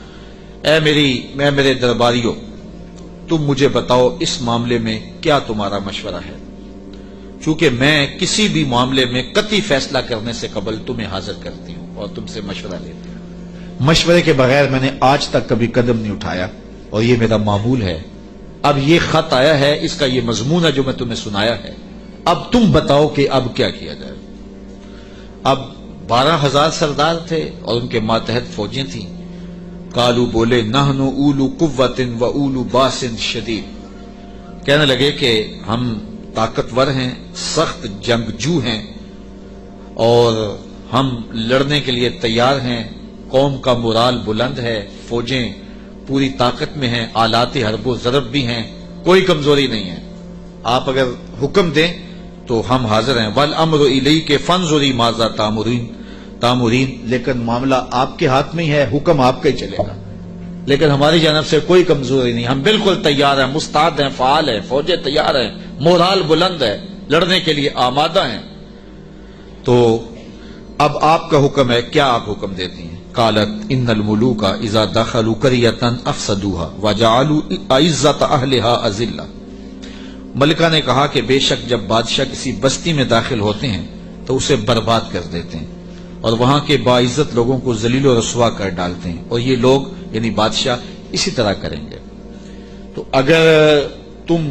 اے میری میں میرے درباریوں، تم مجھے بتاؤ اس معاملے میں کیا تمہارا مشورہ ہے، چونکہ میں کسی بھی معاملے میں قطعی فیصلہ کرنے سے قبل تمہیں حاضر کرتی ہوں اور تم سے مشورہ لیتی ہوں. مشورے کے بغیر میں نے آج تک کبھی قدم نہیں اٹھایا، اور یہ میرا معمول ہے. اب یہ خط آیا ہے، اس کا یہ مضمون ہے جو میں تمہیں سنایا ہے، اب تم بتاؤ کہ اب کیا کیا جائے. اب بارہ ہزار سردار تھے اور ان کے ماتحت فوجیں تھیں. قالو بولے نحن اولو قوت و اولو باس شدید، کہنے لگے کہ ہم طاقتور ہیں، سخت جنگجو ہیں، اور ہم لڑنے کے لیے تیار ہیں. قوم کا مورال بلند ہے، فوجیں پوری طاقت میں ہیں، آلات حرب و ضرب بھی ہیں، کوئی کمزوری نہیں ہے. آپ اگر حکم دیں تو ہم حاضر ہیں. والامر الیک فانظری ماذا تامرین تامرین لیکن معاملہ آپ کے ہاتھ میں ہی ہے، حکم آپ کا ہی چلے گا، لیکن ہماری جانب سے کوئی کمزوری نہیں، ہم بالکل تیار ہیں، مستعد ہیں، فعال ہیں، فوجیں تیار ہیں، مورال بلند ہے، لڑنے کے لیے آمادہ ہیں. تو اب آپ کا حکم ہے، کیا آپ حکم دیتی ہیں؟ قالت ان الملوک اذا دخلوا قریۃ افسدوها وجعلوا اعزۃ اہلها اذلہ. ملکہ نے کہا کہ بے شک جب بادشاہ کسی بستی میں داخل ہوتے ہیں تو اسے برباد کر دیتے ہیں اور وہاں کے باعزت لوگوں کو ذلیل و رسوا کر ڈالتے ہیں، اور یہ لوگ یعنی بادشاہ اسی طرح کریں گے. تو اگر تم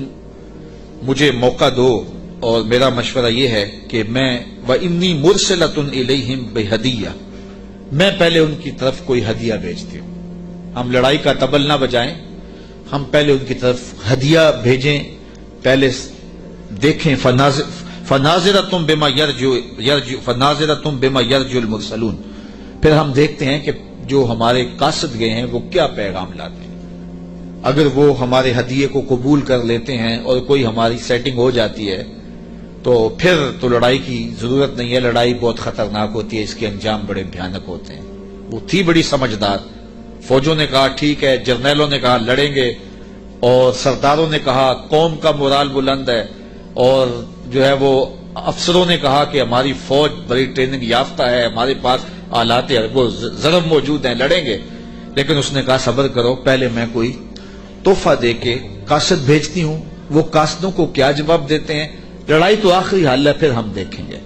مجھے موقع دو، اور میرا مشورہ یہ ہے کہ میں وَإِنِّي مُرْسِلَةٌ إِلَيْهِمْ بِهَدِيَّةٍ، میں پہلے ان کی طرف کوئی ہدیہ بھیجتی ہوں. ہم لڑائی کا طبل نہ بجائیں، ہم پہلے ان کی طرف ہدیہ بھیجیں، پہلے دیکھیں. فَنَاظِرَةٌ بِمَا يَرْجِعُ فَنَاظِرَةٌ بِمَا يَرْجِعُ الْمُرْسَلُونَ، پھر ہم دیکھتے ہیں کہ جو ہمارے قاصد گئے ہیں وہ کیا پیغام لاتے ہیں. اگر وہ ہمارے ہدیے کو قبول کر لیتے ہیں اور کوئی ہماری سیٹنگ ہو جاتی ہے تو پھر تو لڑائی کی ضرورت نہیں ہے. لڑائی بہت خطرناک ہوتی ہے، اس کے انجام بڑے بھیانک ہوتے ہیں. وہ تھی بڑی سمجھدار. فوجوں نے کہا ٹھیک ہے، جرنیلوں نے کہا لڑیں گے، اور سرداروں نے کہا قوم کا مورال بلند ہے، اور جو ہے وہ افسروں نے کہا کہ ہماری فوج بڑی ٹریننگ یافتہ ہے، ہمارے پاس آلات وہ ضرب موجود ہیں، لڑیں گے. لیکن اس نے کہا صبر کرو، پہلے میں کوئی تحفہ دے کے قاصد بھیجتی ہوں، وہ قاصدوں کو کیا جواب دیتے ہیں. لڑائی تو آخری حل ہے، پھر ہم دیکھیں گے.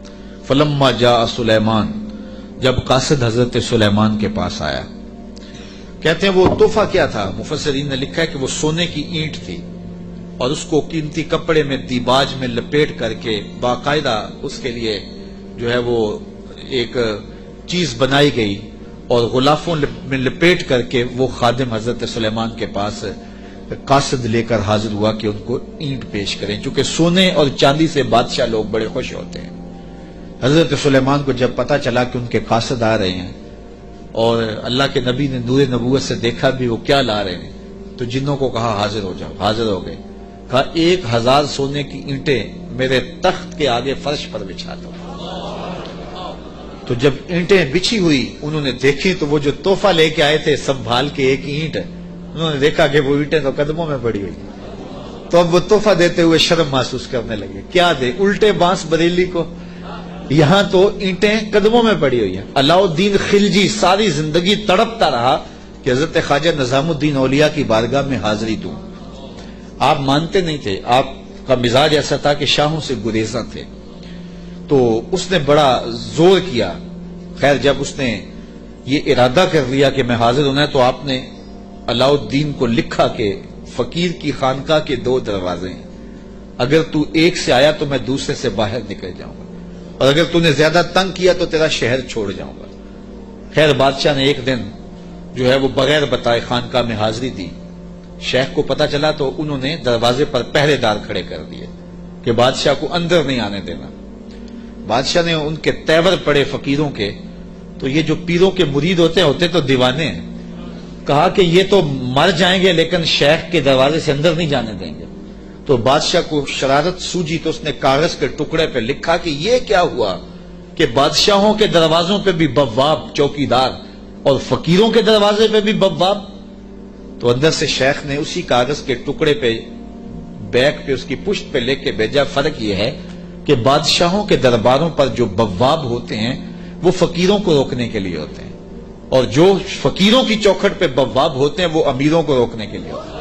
فلما جاء سلیمان، جب قاصد حضرت سلیمان کے پاس آیا، کہتے ہیں وہ تحفہ کیا تھا؟ مفسرین نے لکھا ہے کہ وہ سونے کی اینٹ تھی، اور اس کو قیمتی کپڑے میں دیباج میں لپیٹ کر کے باقاعدہ اس کے لیے جو ہے وہ ایک چیز بنائی گئی، اور غلافوں میں لپیٹ کر کے وہ خادم حضرت سلیمان کے پاس قاصد لے کر حاضر ہوا کہ ان کو اینٹ پیش کریں. چونکہ سونے اور چاندی سے بادشاہ لوگ بڑے خوش ہوتے ہیں، حضرت سلیمان کو جب پتا چلا کہ ان کے قاصد آ رہے ہیں اور اللہ کے نبی نے نور نبوت سے دیکھا بھی وہ کیا لا رہے ہیں، تو جنوں کو کہا حاضر ہو جاؤ. حاضر ہو گئے. کہا ایک ہزار سونے کی اینٹیں میرے تخت کے آگے فرش پر بچھا دو. تو جب اینٹیں بچھی ہوئی انہوں نے دیکھی تو وہ جو تحفہ لے کے آئے تھے سنبھال کے ایک اینٹ، انہوں نے دیکھا کہ وہ اینٹیں تو قدموں میں پڑی ہوئی. تو اب وہ تحفہ دیتے ہوئے شرم محسوس کرنے لگے. کیا دے؟ الٹے بانس بریلی کو، یہاں تو اینٹیں قدموں میں پڑی ہوئی ہیں. علاؤ الدین خلجی ساری زندگی تڑپتا رہا کہ حضرت خواجہ نظام الدین اولیاء کی بارگاہ میں حاضری دوں. آپ مانتے نہیں تھے، آپ کا مزاج ایسا تھا کہ شاہوں سے گریزاں تھے. تو اس نے بڑا زور کیا. خیر جب اس نے یہ ارادہ کر لیا کہ میں حاضر ہونا ہے تو آپ نے علاؤ الدین کو لکھا کہ فقیر کی خانقاہ کے دو دروازے ہیں، اگر تو ایک سے آیا تو میں دوسرے سے باہر نکل جاؤں گا، اور اگر تو نے زیادہ تنگ کیا تو تیرا شہر چھوڑ جاؤں گا. خیر بادشاہ نے ایک دن جو ہے وہ بغیر بتائے خانقاہ میں حاضری دی. شیخ کو پتا چلا تو انہوں نے دروازے پر پہرے دار کھڑے کر دیے کہ بادشاہ کو اندر نہیں آنے دینا. بادشاہ نے ان کے تیور پڑے فقیروں کے، تو یہ جو پیروں کے مرید ہوتے ہیں ہوتے تو دیوانے ہیں. کہا کہ یہ تو مر جائیں گے لیکن شیخ کے دروازے سے اندر نہیں جانے دیں گے. تو بادشاہ کو شرارت سوجی تو اس نے کاغذ کے ٹکڑے پہ لکھا کہ یہ کیا ہوا کہ بادشاہوں کے دروازوں پہ بھی بواب چوکیدار اور فقیروں کے دروازے پہ بھی بواب. تو اندر سے شیخ نے اسی کاغذ کے ٹکڑے پہ بیک پہ اس کی پشت پہ لکھ کے بھیجا، فرق یہ ہے کہ بادشاہوں کے درباروں پر جو بواب ہوتے ہیں وہ فقیروں کو روکنے کے لیے ہوتے ہیں، اور جو فقیروں کی چوکھٹ پہ بواب ہوتے ہیں وہ امیروں کو روکنے کے لیے ہوتے ہیں.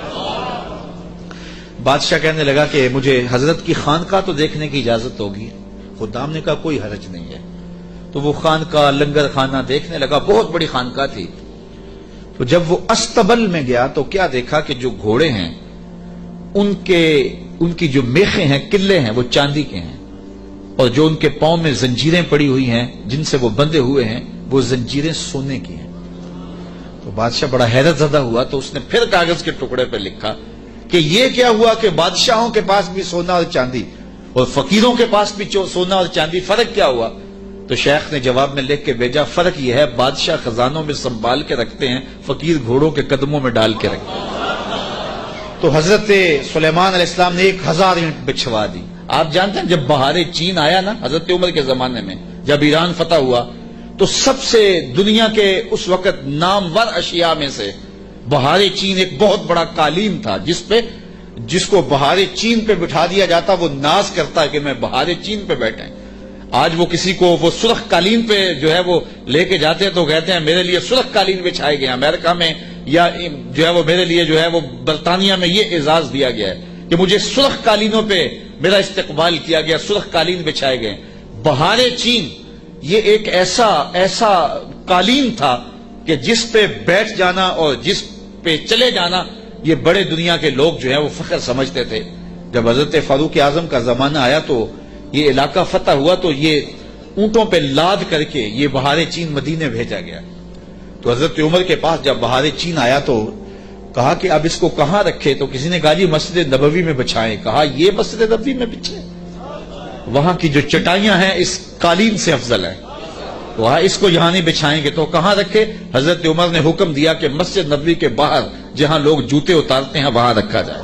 بادشاہ کہنے لگا کہ مجھے حضرت کی خانقاہ تو دیکھنے کی اجازت ہوگی. خدام نے کہا کوئی حرج نہیں ہے. تو وہ خانقاہ لنگر خانہ دیکھنے لگا. بہت بڑی خانقاہ تھی. تو جب وہ استبل میں گیا تو کیا دیکھا کہ جو گھوڑے ہیں ان کے ان کی جو میخیں ہیں، قلعے ہیں، وہ چاندی کے ہیں، اور جو ان کے پاؤں میں زنجیریں پڑی ہوئی ہیں جن سے وہ بندھے ہوئے ہیں وہ زنجیریں سونے کی ہیں. تو بادشاہ بڑا حیرت زدہ ہوا. تو اس نے پھر کاغذ کے ٹکڑے پہ لکھا کہ یہ کیا ہوا کہ بادشاہوں کے پاس بھی سونا اور چاندی اور فقیروں کے پاس بھی سونا اور چاندی، فرق کیا ہوا؟ تو شیخ نے جواب میں لکھ کے بھیجا، فرق یہ ہے بادشاہ خزانوں میں سنبھال کے رکھتے ہیں، فقیر گھوڑوں کے قدموں میں ڈال کے رکھتے ہیں. تو حضرت سلیمان علیہ السلام نے ایک ہزار اینٹ بچھوا دی. آپ جانتے ہیں جب بہار چین آیا نا حضرت عمر کے زمانے میں، جب ایران فتح ہوا تو سب سے دنیا کے اس وقت نامور اشیاء میں سے بہار چین ایک بہت بڑا قالین تھا، جس پہ جس کو بہار چین پہ بٹھا دیا جاتا وہ ناز کرتا کہ میں بہار چین پہ بیٹھے. آج وہ کسی کو وہ سرخ قالین پہ جو ہے وہ لے کے جاتے ہیں تو کہتے ہیں میرے لیے سرخ قالین بچھائے گئے. امریکہ میں یا جو ہے وہ میرے لیے جو ہے وہ برطانیہ میں یہ اعزاز دیا گیا ہے کہ مجھے سرخ قالینوں پہ میرا استقبال کیا گیا، سرخ قالین بچھائے گئے. بہار چین یہ ایک ایسا ایسا قالین تھا کہ جس پہ بیٹھ جانا اور جس پہ چلے جانا یہ بڑے دنیا کے لوگ جو ہے وہ فخر سمجھتے تھے. جب حضرت فاروق اعظم کا زمانہ آیا تو یہ علاقہ فتح ہوا تو یہ اونٹوں پہ لاد کر کے یہ بہار چین مدینے بھیجا گیا. تو حضرت عمر کے پاس جب بہار چین آیا تو کہا کہ اب اس کو کہاں رکھے؟ تو کسی نے کہا جی مسجد نبوی میں بچھائیں. کہا یہ مسجد نبوی میں بچھائیں؟ وہاں کی جو چٹائیاں ہیں اس قالین سے افضل ہیں، وہاں اس کو یہاں نہیں بچھائیں گے. تو کہاں رکھے؟ حضرت عمر نے حکم دیا کہ مسجد نبوی کے باہر جہاں لوگ جوتے اتارتے ہیں وہاں رکھا جائے.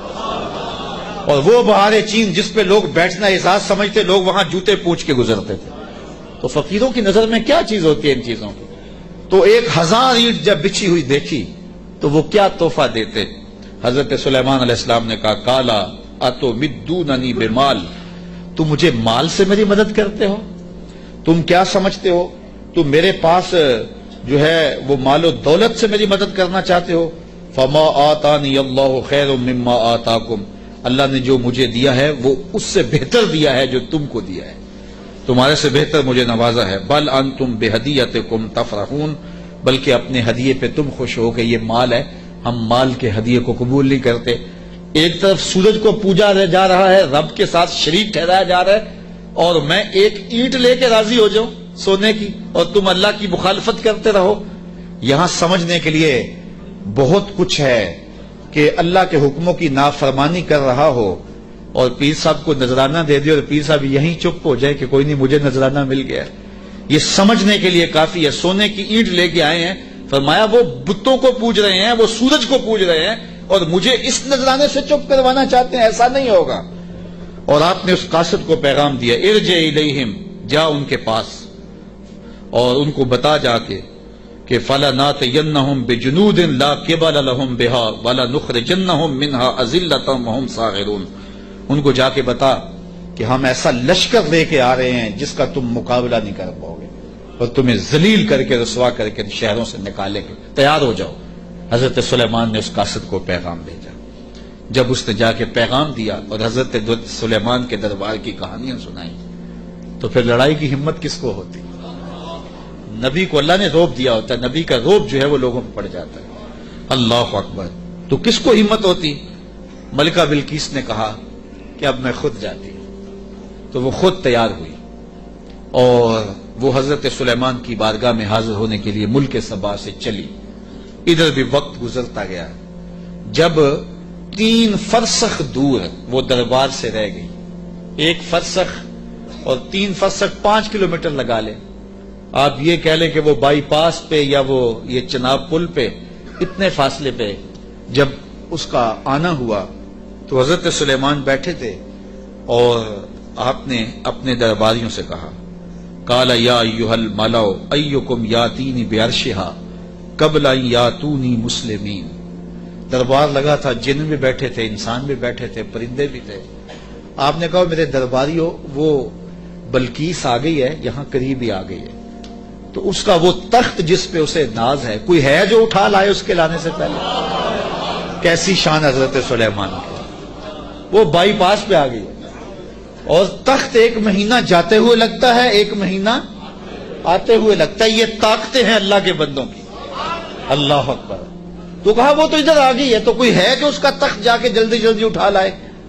اور وہ بہار چین جس پہ لوگ بیٹھنا اعزاز سمجھتے، لوگ وہاں جوتے پوچھ کے گزرتے تھے. تو فقیروں کی نظر میں کیا چیز ہوتی ہے ان چیزوں کی؟ تو ایک ہزار اینٹ جب بچھی ہوئی دیکھی تو وہ کیا تحفہ دیتے. حضرت سلیمان علیہ السلام نے کہا کالا اتو مدوننی بمال، تم مجھے مال سے میری مدد کرتے ہو؟ تم کیا سمجھتے ہو تم میرے پاس جو ہے وہ مال و دولت سے میری مدد کرنا چاہتے ہو؟ فما آتانی اللہ خیر مما آتاکم، اللہ نے جو مجھے دیا ہے وہ اس سے بہتر دیا ہے جو تم کو دیا ہے، تمہارے سے بہتر مجھے نوازا ہے. بل انتم بہدیتکم تفرحون، بلکہ اپنے ہدیے پہ تم خوش ہو کہ یہ مال ہے، ہم مال کے ہدیے کو قبول نہیں کرتے. ایک طرف سورج کو پوجا جا رہا ہے، رب کے ساتھ شریک ٹھہرایا جا رہا ہے، اور میں ایک اینٹ لے کے راضی ہو جاؤں سونے کی اور تم اللہ کی مخالفت کرتے رہو. یہاں سمجھنے کے لیے بہت کچھ ہے کہ اللہ کے حکموں کی نافرمانی کر رہا ہو اور پیر صاحب کو نذرانہ دے دے اور پیر صاحب یہیں چپ ہو جائے کہ کوئی نہیں مجھے نذرانہ مل گیا، یہ سمجھنے کے لیے کافی ہے۔ سونے کی اینٹ لے کے آئے ہیں، فرمایا وہ بتوں کو پوج رہے ہیں، وہ سورج کو پوج رہے ہیں، اور مجھے اس نذرانے سے چپ کروانا چاہتے ہیں، ایسا نہیں ہوگا۔ اور آپ نے اس قاصد کو پیغام دیا، ارجع الیہم، جا ان کے پاس اور ان کو بتا جا کے کہ فَلَنَاتِيَنَّهُمْ بِجُنُودٍ لَا قِبَلَ لَهُمْ بِهَا وَلَنُخْرِجَنَّهُمْ مِنْهَا أَذِلَّةً وَهُمْ صَاغِرُونَ، ان کو جا کے بتا کہ ہم ایسا لشکر لے کے آ رہے ہیں جس کا تم مقابلہ نہیں کر پاؤ گے، اور تمہیں ذلیل کر کے رسوا کر کے شہروں سے نکالیں گے، تیار ہو جاؤ۔ حضرت سلیمان نے اس قاصد کو پیغام بھیجا۔ جب اس نے جا کے پیغام دیا اور حضرت سلیمان کے دربار کی کہانیاں سنائیں تو پھر لڑائی کی ہمت کس کو ہوتی؟ نبی کو اللہ نے روب دیا ہوتا ہے، نبی کا روب جو ہے وہ لوگوں پہ پڑ جاتا ہے۔ اللہ اکبر، تو کس کو ہمت ہوتی؟ ملکہ بلقیس نے کہا کہ اب میں خود جاتی ہوں، تو وہ خود تیار ہوئی اور وہ حضرت سلیمان کی بارگاہ میں حاضر ہونے کے لیے ملک سبا سے چلی۔ ادھر بھی وقت گزرتا گیا، جب تین فرسخ دور وہ دربار سے رہ گئی، ایک فرسخ اور تین فرسخ پانچ کلومیٹر لگا لیں، آپ یہ کہہ لیں کہ وہ بائی پاس پہ یا وہ یہ چناب پل پہ اتنے فاصلے پہ جب اس کا آنا ہوا تو حضرت سلیمان بیٹھے تھے اور آپ نے اپنے درباریوں سے کہا، قال یا ایھا الملأ ایکم یاتینی بعرشھا قبل ان یاتونی مسلمین۔ دربار لگا تھا، جن بھی بیٹھے تھے، انسان بھی بیٹھے تھے، پرندے بھی تھے۔ آپ نے کہا میرے درباریوں، وہ بلقیس آ گئی ہے، یہاں قریب ہی آ گئی ہے، تو اس کا وہ تخت جس پہ اسے ناز ہے، کوئی ہے جو اٹھا لائے اس کے لانے سے پہلے؟ کیسی شان حضرت سلیمان کی، وہ بائی پاس پہ آ گئی اور تخت ایک مہینہ جاتے ہوئے لگتا ہے، ایک مہینہ آتے ہوئے لگتا ہے۔ یہ طاقتیں ہیں اللہ کے بندوں کی، اللہ اکبر۔ تو کہا وہ تو ادھر آ گئی ہے، تو کوئی ہے جو اس کا تخت جا کے جلدی جلدی اٹھا لائے؟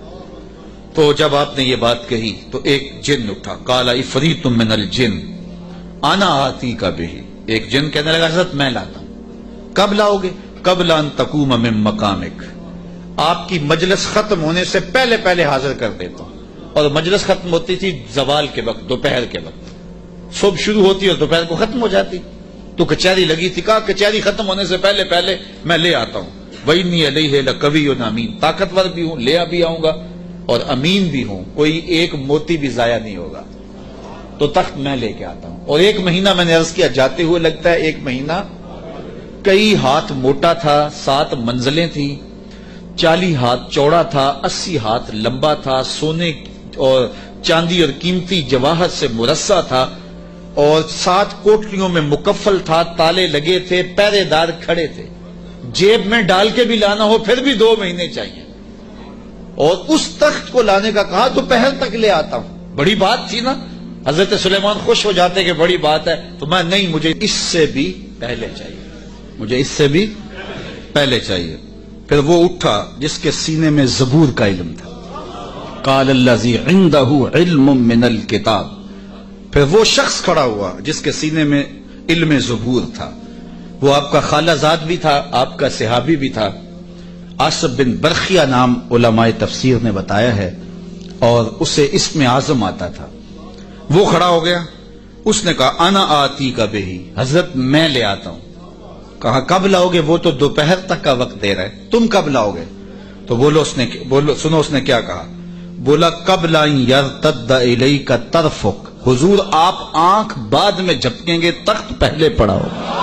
تو جب آپ نے یہ بات کہی تو ایک جن اٹھا، قال عفریت من الجن انا آتیک بہ، ایک جن کہنے لگا حضرت میں لاتا ہوں۔ کب لاؤ گے؟ قبل ان تقوم من مقامک، آپ کی مجلس ختم ہونے سے پہلے پہلے حاضر کر دیتا ہوں۔ اور مجلس ختم ہوتی تھی زوال کے وقت، دوپہر کے وقت، صبح شروع ہوتی اور دوپہر کو ختم ہو جاتی، تو کچہری لگی تھی، کہا کچہری ختم ہونے سے پہلے پہلے میں لے آتا ہوں۔ وَإِنِّي عَلَيْهِ لَقَوِيٌّ أَمِينٌ، طاقتور بھی ہوں، لے بھی آؤں گا اور امین بھی ہوں، کوئی ایک موتی بھی ضائع نہیں ہوگا، تو تخت میں لے کے آتا ہوں۔ اور ایک مہینہ میں نے عرض کیا جاتے ہوئے لگتا ہے، ایک مہینہ کئی ہاتھ موٹا تھا، سات منزلیں تھی، چالی ہاتھ چوڑا تھا، اسی ہاتھ لمبا تھا، سونے اور چاندی اور قیمتی جواہر سے مرصع تھا، اور سات کوٹریوں میں مکفل تھا، تالے لگے تھے، پہرے دار کھڑے تھے، جیب میں ڈال کے بھی لانا ہو پھر بھی دو مہینے چاہیے۔ اور اس تخت کو لانے کا کہا تو پہل تک لے آتا ہوں، بڑی بات تھی نا۔ حضرت سلیمان خوش ہو جاتے کہ بڑی بات ہے، تو میں نہیں، مجھے اس سے بھی پہلے چاہیے، مجھے اس سے بھی پہلے چاہیے۔ پھر وہ اٹھا جس کے سینے میں زبور کا علم تھا، قال الذی عندہ علم من الکتاب، پھر وہ شخص کھڑا ہوا جس کے سینے میں علم زبور تھا، وہ آپ کا خالہ زاد بھی تھا، آپ کا صحابی بھی تھا، عاصب بن برخیہ نام علماء تفسیر نے بتایا ہے، اور اسے اسم اعظم آتا تھا۔ وہ کھڑا ہو گیا، اس نے کہا انا آتی کا بہی، حضرت میں لے آتا ہوں۔ کہا کب لاؤ گے؟ وہ تو دوپہر تک کا وقت دے رہا ہے، تم کب لاؤ گے؟ تو بولو اس نے بولو سنو اس نے کیا کہا، بولا قبل ان یرتد الیک طرفک، حضور آپ آنکھ بعد میں جھپکیں گے، تخت پہلے پڑا ہوگا۔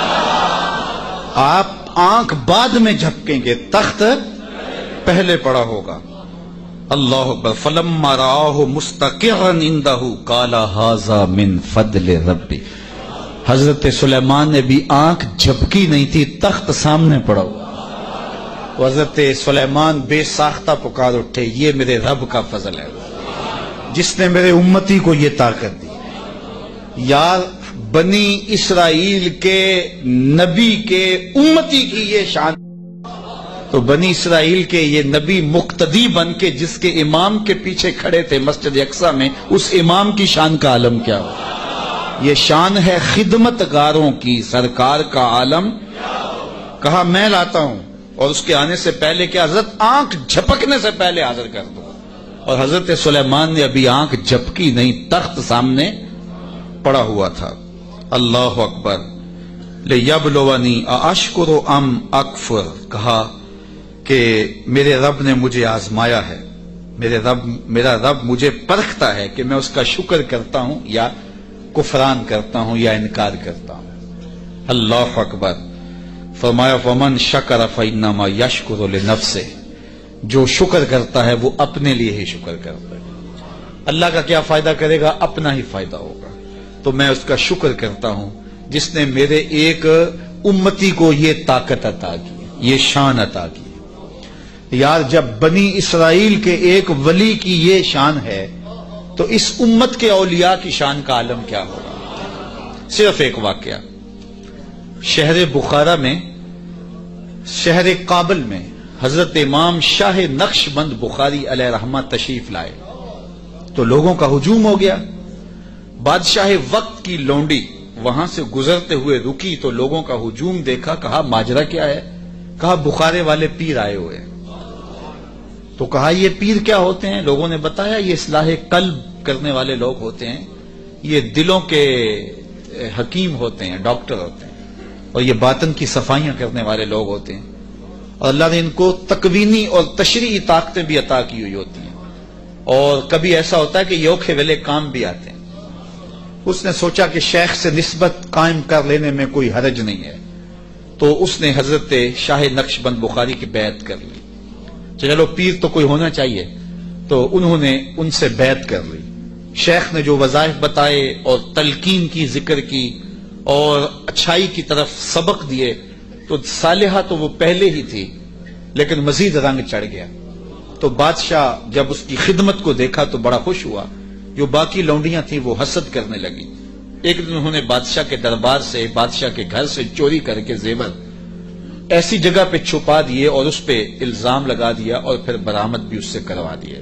آپ آنکھ بعد میں جھپکیں گے، تخت پہلے پڑا ہوگا۔ اللہ اکبر۔ فلما رآہ مستقرا عندہ قال ھذا من فضل ربی، حضرت سلیمان نے بھی آنکھ جھپکی نہیں تھی، تخت سامنے پڑا ہوا۔ حضرت سلیمان بے ساختہ پکار اٹھے، یہ میرے رب کا فضل ہے جس نے میرے امتی کو یہ طاقت دی۔ یار بنی اسرائیل کے نبی کے امتی کی یہ شان، تو بنی اسرائیل کے یہ نبی مقتدی بن کے جس کے امام کے پیچھے کھڑے تھے مسجد اقصی میں، اس امام کی شان کا عالم کیا ہو؟ یہ شان ہے خدمت گاروں کی، سرکار کا عالم۔ کہا میں لاتا ہوں، اور اس کے آنے سے پہلے کیا حضرت آنکھ جھپکنے سے پہلے حاضر کر دو۔ اور حضرت سلیمان نے ابھی آنکھ جھپکی نہیں، تخت سامنے پڑا ہوا تھا۔ اللہ اکبر۔ لیبلونی ااشکر ام اکفر، کہا کہ میرے رب نے مجھے آزمایا ہے، میرے رب میرا رب مجھے پرکھتا ہے کہ میں اس کا شکر کرتا ہوں یا کفران کرتا ہوں یا انکار کرتا ہوں۔ اللہ اکبر۔ فرمایا ومن شکر فانما یشکر لنفسہ، جو شکر کرتا ہے وہ اپنے لیے ہی شکر کرتا ہے، اللہ کا کیا فائدہ کرے گا، اپنا ہی فائدہ ہوگا۔ تو میں اس کا شکر کرتا ہوں جس نے میرے ایک امتی کو یہ طاقت عطا کی، یہ شان عطا کی۔ یار جب بنی اسرائیل کے ایک ولی کی یہ شان ہے تو اس امت کے اولیاء کی شان کا عالم کیا ہوگا۔ صرف ایک واقعہ، شہر بخارا میں، شہر کابل میں حضرت امام شاہ نقش بند بخاری علیہ رحمہ تشریف لائے تو لوگوں کا ہجوم ہو گیا۔ بادشاہ وقت کی لونڈی وہاں سے گزرتے ہوئے رکی تو لوگوں کا ہجوم دیکھا، کہا ماجرا کیا ہے؟ کہا بخارے والے پیر آئے ہوئے ہیں۔ تو کہا یہ پیر کیا ہوتے ہیں؟ لوگوں نے بتایا یہ اصلاح قلب کرنے والے لوگ ہوتے ہیں، یہ دلوں کے حکیم ہوتے ہیں، ڈاکٹر ہوتے ہیں، اور یہ باطن کی صفائیاں کرنے والے لوگ ہوتے ہیں، اور اللہ نے ان کو تکوینی اور تشریعی طاقتیں بھی عطا کی ہوئی ہوتی ہیں، اور کبھی ایسا ہوتا ہے کہ یہ اوکھے ویلے کام بھی آتے ہیں۔ اس نے سوچا کہ شیخ سے نسبت قائم کر لینے میں کوئی حرج نہیں ہے، تو اس نے حضرت شاہ نقش بند بخاری کی بیعت کر لی۔ چلو پیر تو کوئی ہونا چاہیے، تو انہوں نے ان سے بیعت کر لی۔ شیخ نے جو وظائف بتائے اور تلقین کی، ذکر کی اور اچھائی کی طرف سبق دیے، تو صالحہ تو وہ پہلے ہی تھی لیکن مزید رنگ چڑھ گیا۔ تو بادشاہ جب اس کی خدمت کو دیکھا تو بڑا خوش ہوا۔ جو باقی لونڈیاں تھیں وہ حسد کرنے لگی۔ ایک دن انہوں نے بادشاہ کے دربار سے، بادشاہ کے گھر سے چوری کر کے زیور ایسی جگہ پہ چھپا دیے اور اس پہ الزام لگا دیا اور پھر برآمد بھی اس سے کروا دیے۔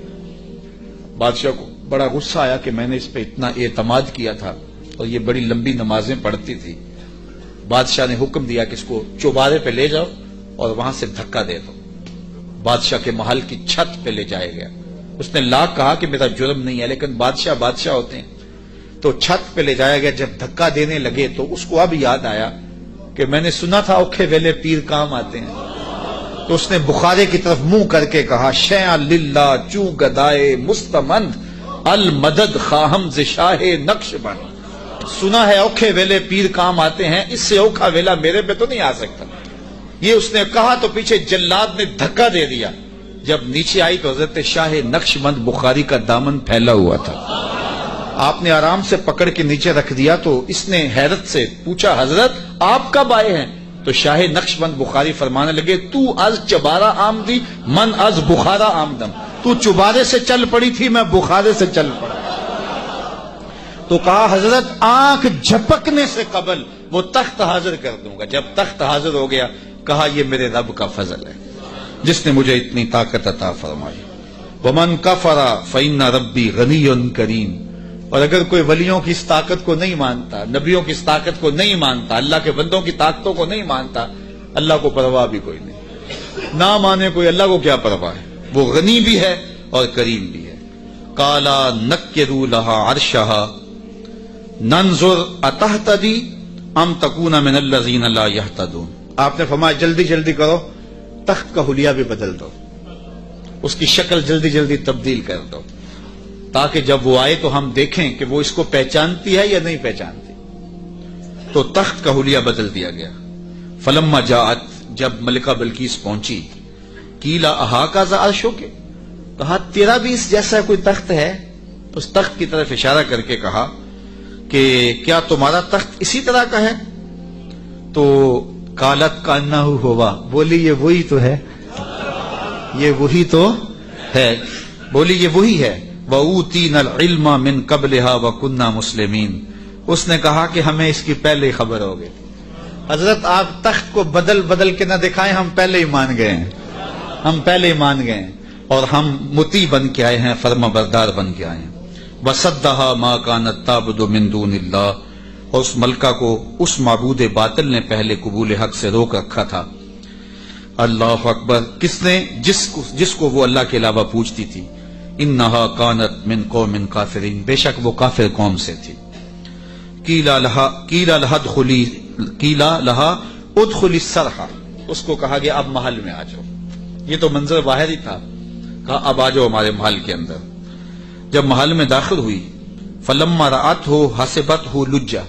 بادشاہ کو بڑا غصہ آیا کہ میں نے اس پہ اتنا اعتماد کیا تھا اور یہ بڑی لمبی نمازیں پڑھتی تھی۔ بادشاہ نے حکم دیا کہ اس کو چوبارے پہ لے جاؤ اور وہاں سے دھکا دے دو۔ بادشاہ کے محل کی چھت پہ لے جایا گیا۔ اس نے لاکھ کہا کہ میرا جرم نہیں ہے، لیکن بادشاہ بادشاہ ہوتے ہیں، تو چھت پہ لے جایا گیا۔ جب دھکا دینے لگے تو اس کو اب یاد آیا کہ میں نے سنا تھا اوکھے ویلے پیر کام آتے ہیں، تو اس نے بخارے کی طرف منہ کر کے کہا شیعہ للہ چو گدائے مستمند المدد خواہم ز شاہ نقش بند۔ سنا ہے اوکھے ویلے پیر کام آتے ہیں، اس سے اوکھا ویلا میرے پہ تو نہیں آ سکتا۔ یہ اس نے کہا تو پیچھے جلاد نے دھکا دے دیا۔ جب نیچے آئی تو حضرت شاہ نقش بند بخاری کا دامن پھیلا ہوا تھا۔ آپ نے آرام سے پکڑ کے نیچے رکھ دیا تو اس نے حیرت سے پوچھا حضرت آپ کب آئے ہیں؟ تو شاہ نقش بند بخاری فرمانے لگے تو از چبارہ آمدی من از بخارا آمدم، تو چبارے سے چل پڑی تھی میں بخارے سے چل پڑا۔ تو کہا حضرت آنکھ جھپکنے سے قبل وہ تخت حاضر کر دوں گا۔ جب تخت حاضر ہو گیا کہا یہ میرے رب کا فضل ہے جس نے مجھے اتنی طاقت عطا فرمائی۔ ومن کفر فإن ربی غنی کریم۔ اور اگر کوئی ولیوں کی اس طاقت کو نہیں مانتا، نبیوں کی اس طاقت کو نہیں مانتا، اللہ کے بندوں کی طاقتوں کو نہیں مانتا، اللہ کو پرواہ بھی کوئی نہیں۔ نہ مانے کوئی، اللہ کو کیا پرواہ ہے، وہ غنی بھی ہے اور کریم بھی ہے۔ کالا نکروا لہا عرشہا ننظر اتہتدی ام تکون من الذین لا یہتدون۔ آپ نے فرمایا جلدی جلدی کرو، تخت کا حلیہ بھی بدل دو، اس کی شکل جلدی جلدی تبدیل کر دو، تاکہ جب وہ آئے تو ہم دیکھیں کہ وہ اس کو پہچانتی ہے یا نہیں پہچانتی۔ تو تخت کا حلیہ بدل دیا گیا۔ فلما جاءت، جب ملکہ بلقیس پہنچی، قیل اہاکذا عرشک، کہا تیرا بھی اس جیسا کوئی تخت ہے؟ اس تخت کی طرف اشارہ کر کے کہا کہ کیا تمہارا تخت اسی طرح کا ہے؟ تو قالت کانہ ہوا، بولی یہ وہی تو ہے، یہ وہی تو ہے، بولی یہ وہی ہے۔ وَأُوتِينَا الْعِلْمَ مِنْ قَبْلِهَا وَكُنَّا مُسْلِمِينَ۔ اس نے کہا کہ ہمیں اس کی پہلے ہی خبر ہو گئی۔ حضرت آپ تخت کو بدل بدل کے نہ دکھائیں، ہم پہلے ہی مان گئے ہیں، ہم پہلے ہی مان گئے ہیں اور ہم مطیع بن کے آئے ہیں، فرما بردار بن کے آئے ہیں۔ وَصَدَّهَا مَا كَانَتْ تَعْبُدُ مِن دُونِ اللَّهِ، اور اس ملکہ کو اس معبود باطل نے پہلے قبول حق سے روک رکھا تھا۔ اللہ اکبر۔ کس نے؟ جس کو جس کو وہ اللہ کے علاوہ پوچھتی تھی۔ انہا کانت من قوم کافرین، بے شک وہ کافر قوم سے تھی. قیلا لہا قیلا لہا ادخلی قیلا لہا ادخلی السرح، اس کو کہا گیا اب محل میں آ جاؤ. یہ تو منظر باہر ہی تھا، کہا اب آ جاؤ ہمارے محل کے اندر. جب محل میں داخل ہوئی فلما رأتہ حسبتہ لجہ،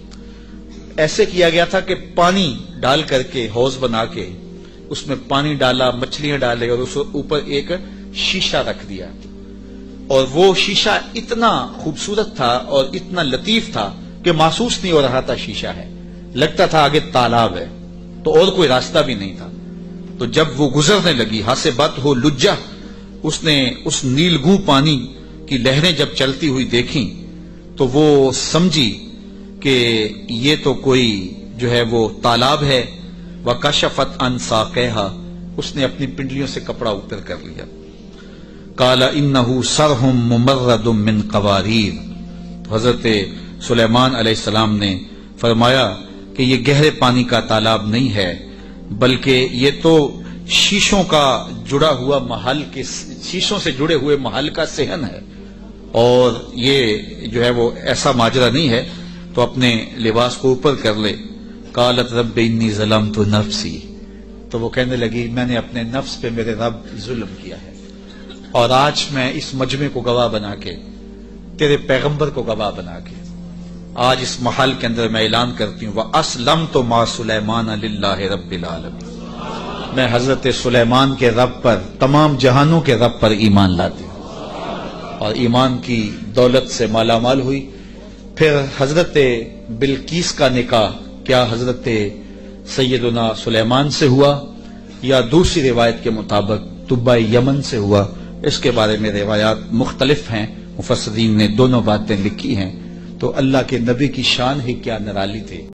ایسے کیا گیا تھا کہ پانی ڈال کر کے حوض بنا کے اس میں پانی ڈالا، مچھلیاں ڈالے اور اس اوپر ایک شیشہ رکھ دیا، اور وہ شیشہ اتنا خوبصورت تھا اور اتنا لطیف تھا کہ محسوس نہیں ہو رہا تھا شیشہ ہے، لگتا تھا آگے تالاب ہے، تو اور کوئی راستہ بھی نہیں تھا. تو جب وہ گزرنے لگی حسبتہ لجہ، اس نے اس نیلگوں پانی کی لہریں جب چلتی ہوئی دیکھیں تو وہ سمجھی کہ یہ تو کوئی جو ہے وہ تالاب ہے. وَكَشَفَتْ عَنْ سَاقَيْهَا، اس نے اپنی پنڈلیوں سے کپڑا اوپر کر لیا. قَالَ إِنَّهُ صَرْحٌ مُمَرَّدٌ مِّن قَوَارِيرَ، حضرت سلیمان علیہ السلام نے فرمایا کہ یہ گہرے پانی کا تالاب نہیں ہے، بلکہ یہ تو شیشوں کا جڑا ہوا محل کے شیشوں سے جڑے ہوئے محل کا صحن ہے، اور یہ جو ہے وہ ایسا ماجرا نہیں ہے. تو اپنے لباس کو اوپر کر لے. قالت رب انی ظلمت نفسی، تو وہ کہنے لگی میں نے اپنے نفس پہ میرے رب ظلم کیا ہے، اور آج میں اس مجمع کو گواہ بنا کے، تیرے پیغمبر کو گواہ بنا کے آج اس محل کے اندر میں اعلان کرتی ہوں وَأَسْلَمْتُ مَعَ سُلَيْمَانَ لِلَّهِ رَبِّ الْعَالَمِينَ، میں حضرت سلیمان کے رب پر، تمام جہانوں کے رب پر ایمان لاتی ہوں، اور ایمان کی دولت سے مالا مال ہوئی. پھر حضرت بلقیس کا نکاح کیا حضرت سیدنا سلیمان سے ہوا یا دوسری روایت کے مطابق طبع یمن سے ہوا، اس کے بارے میں روایات مختلف ہیں، مفسرین نے دونوں باتیں لکھی ہیں. تو اللہ کے نبی کی شان ہی کیا نرالی تھی.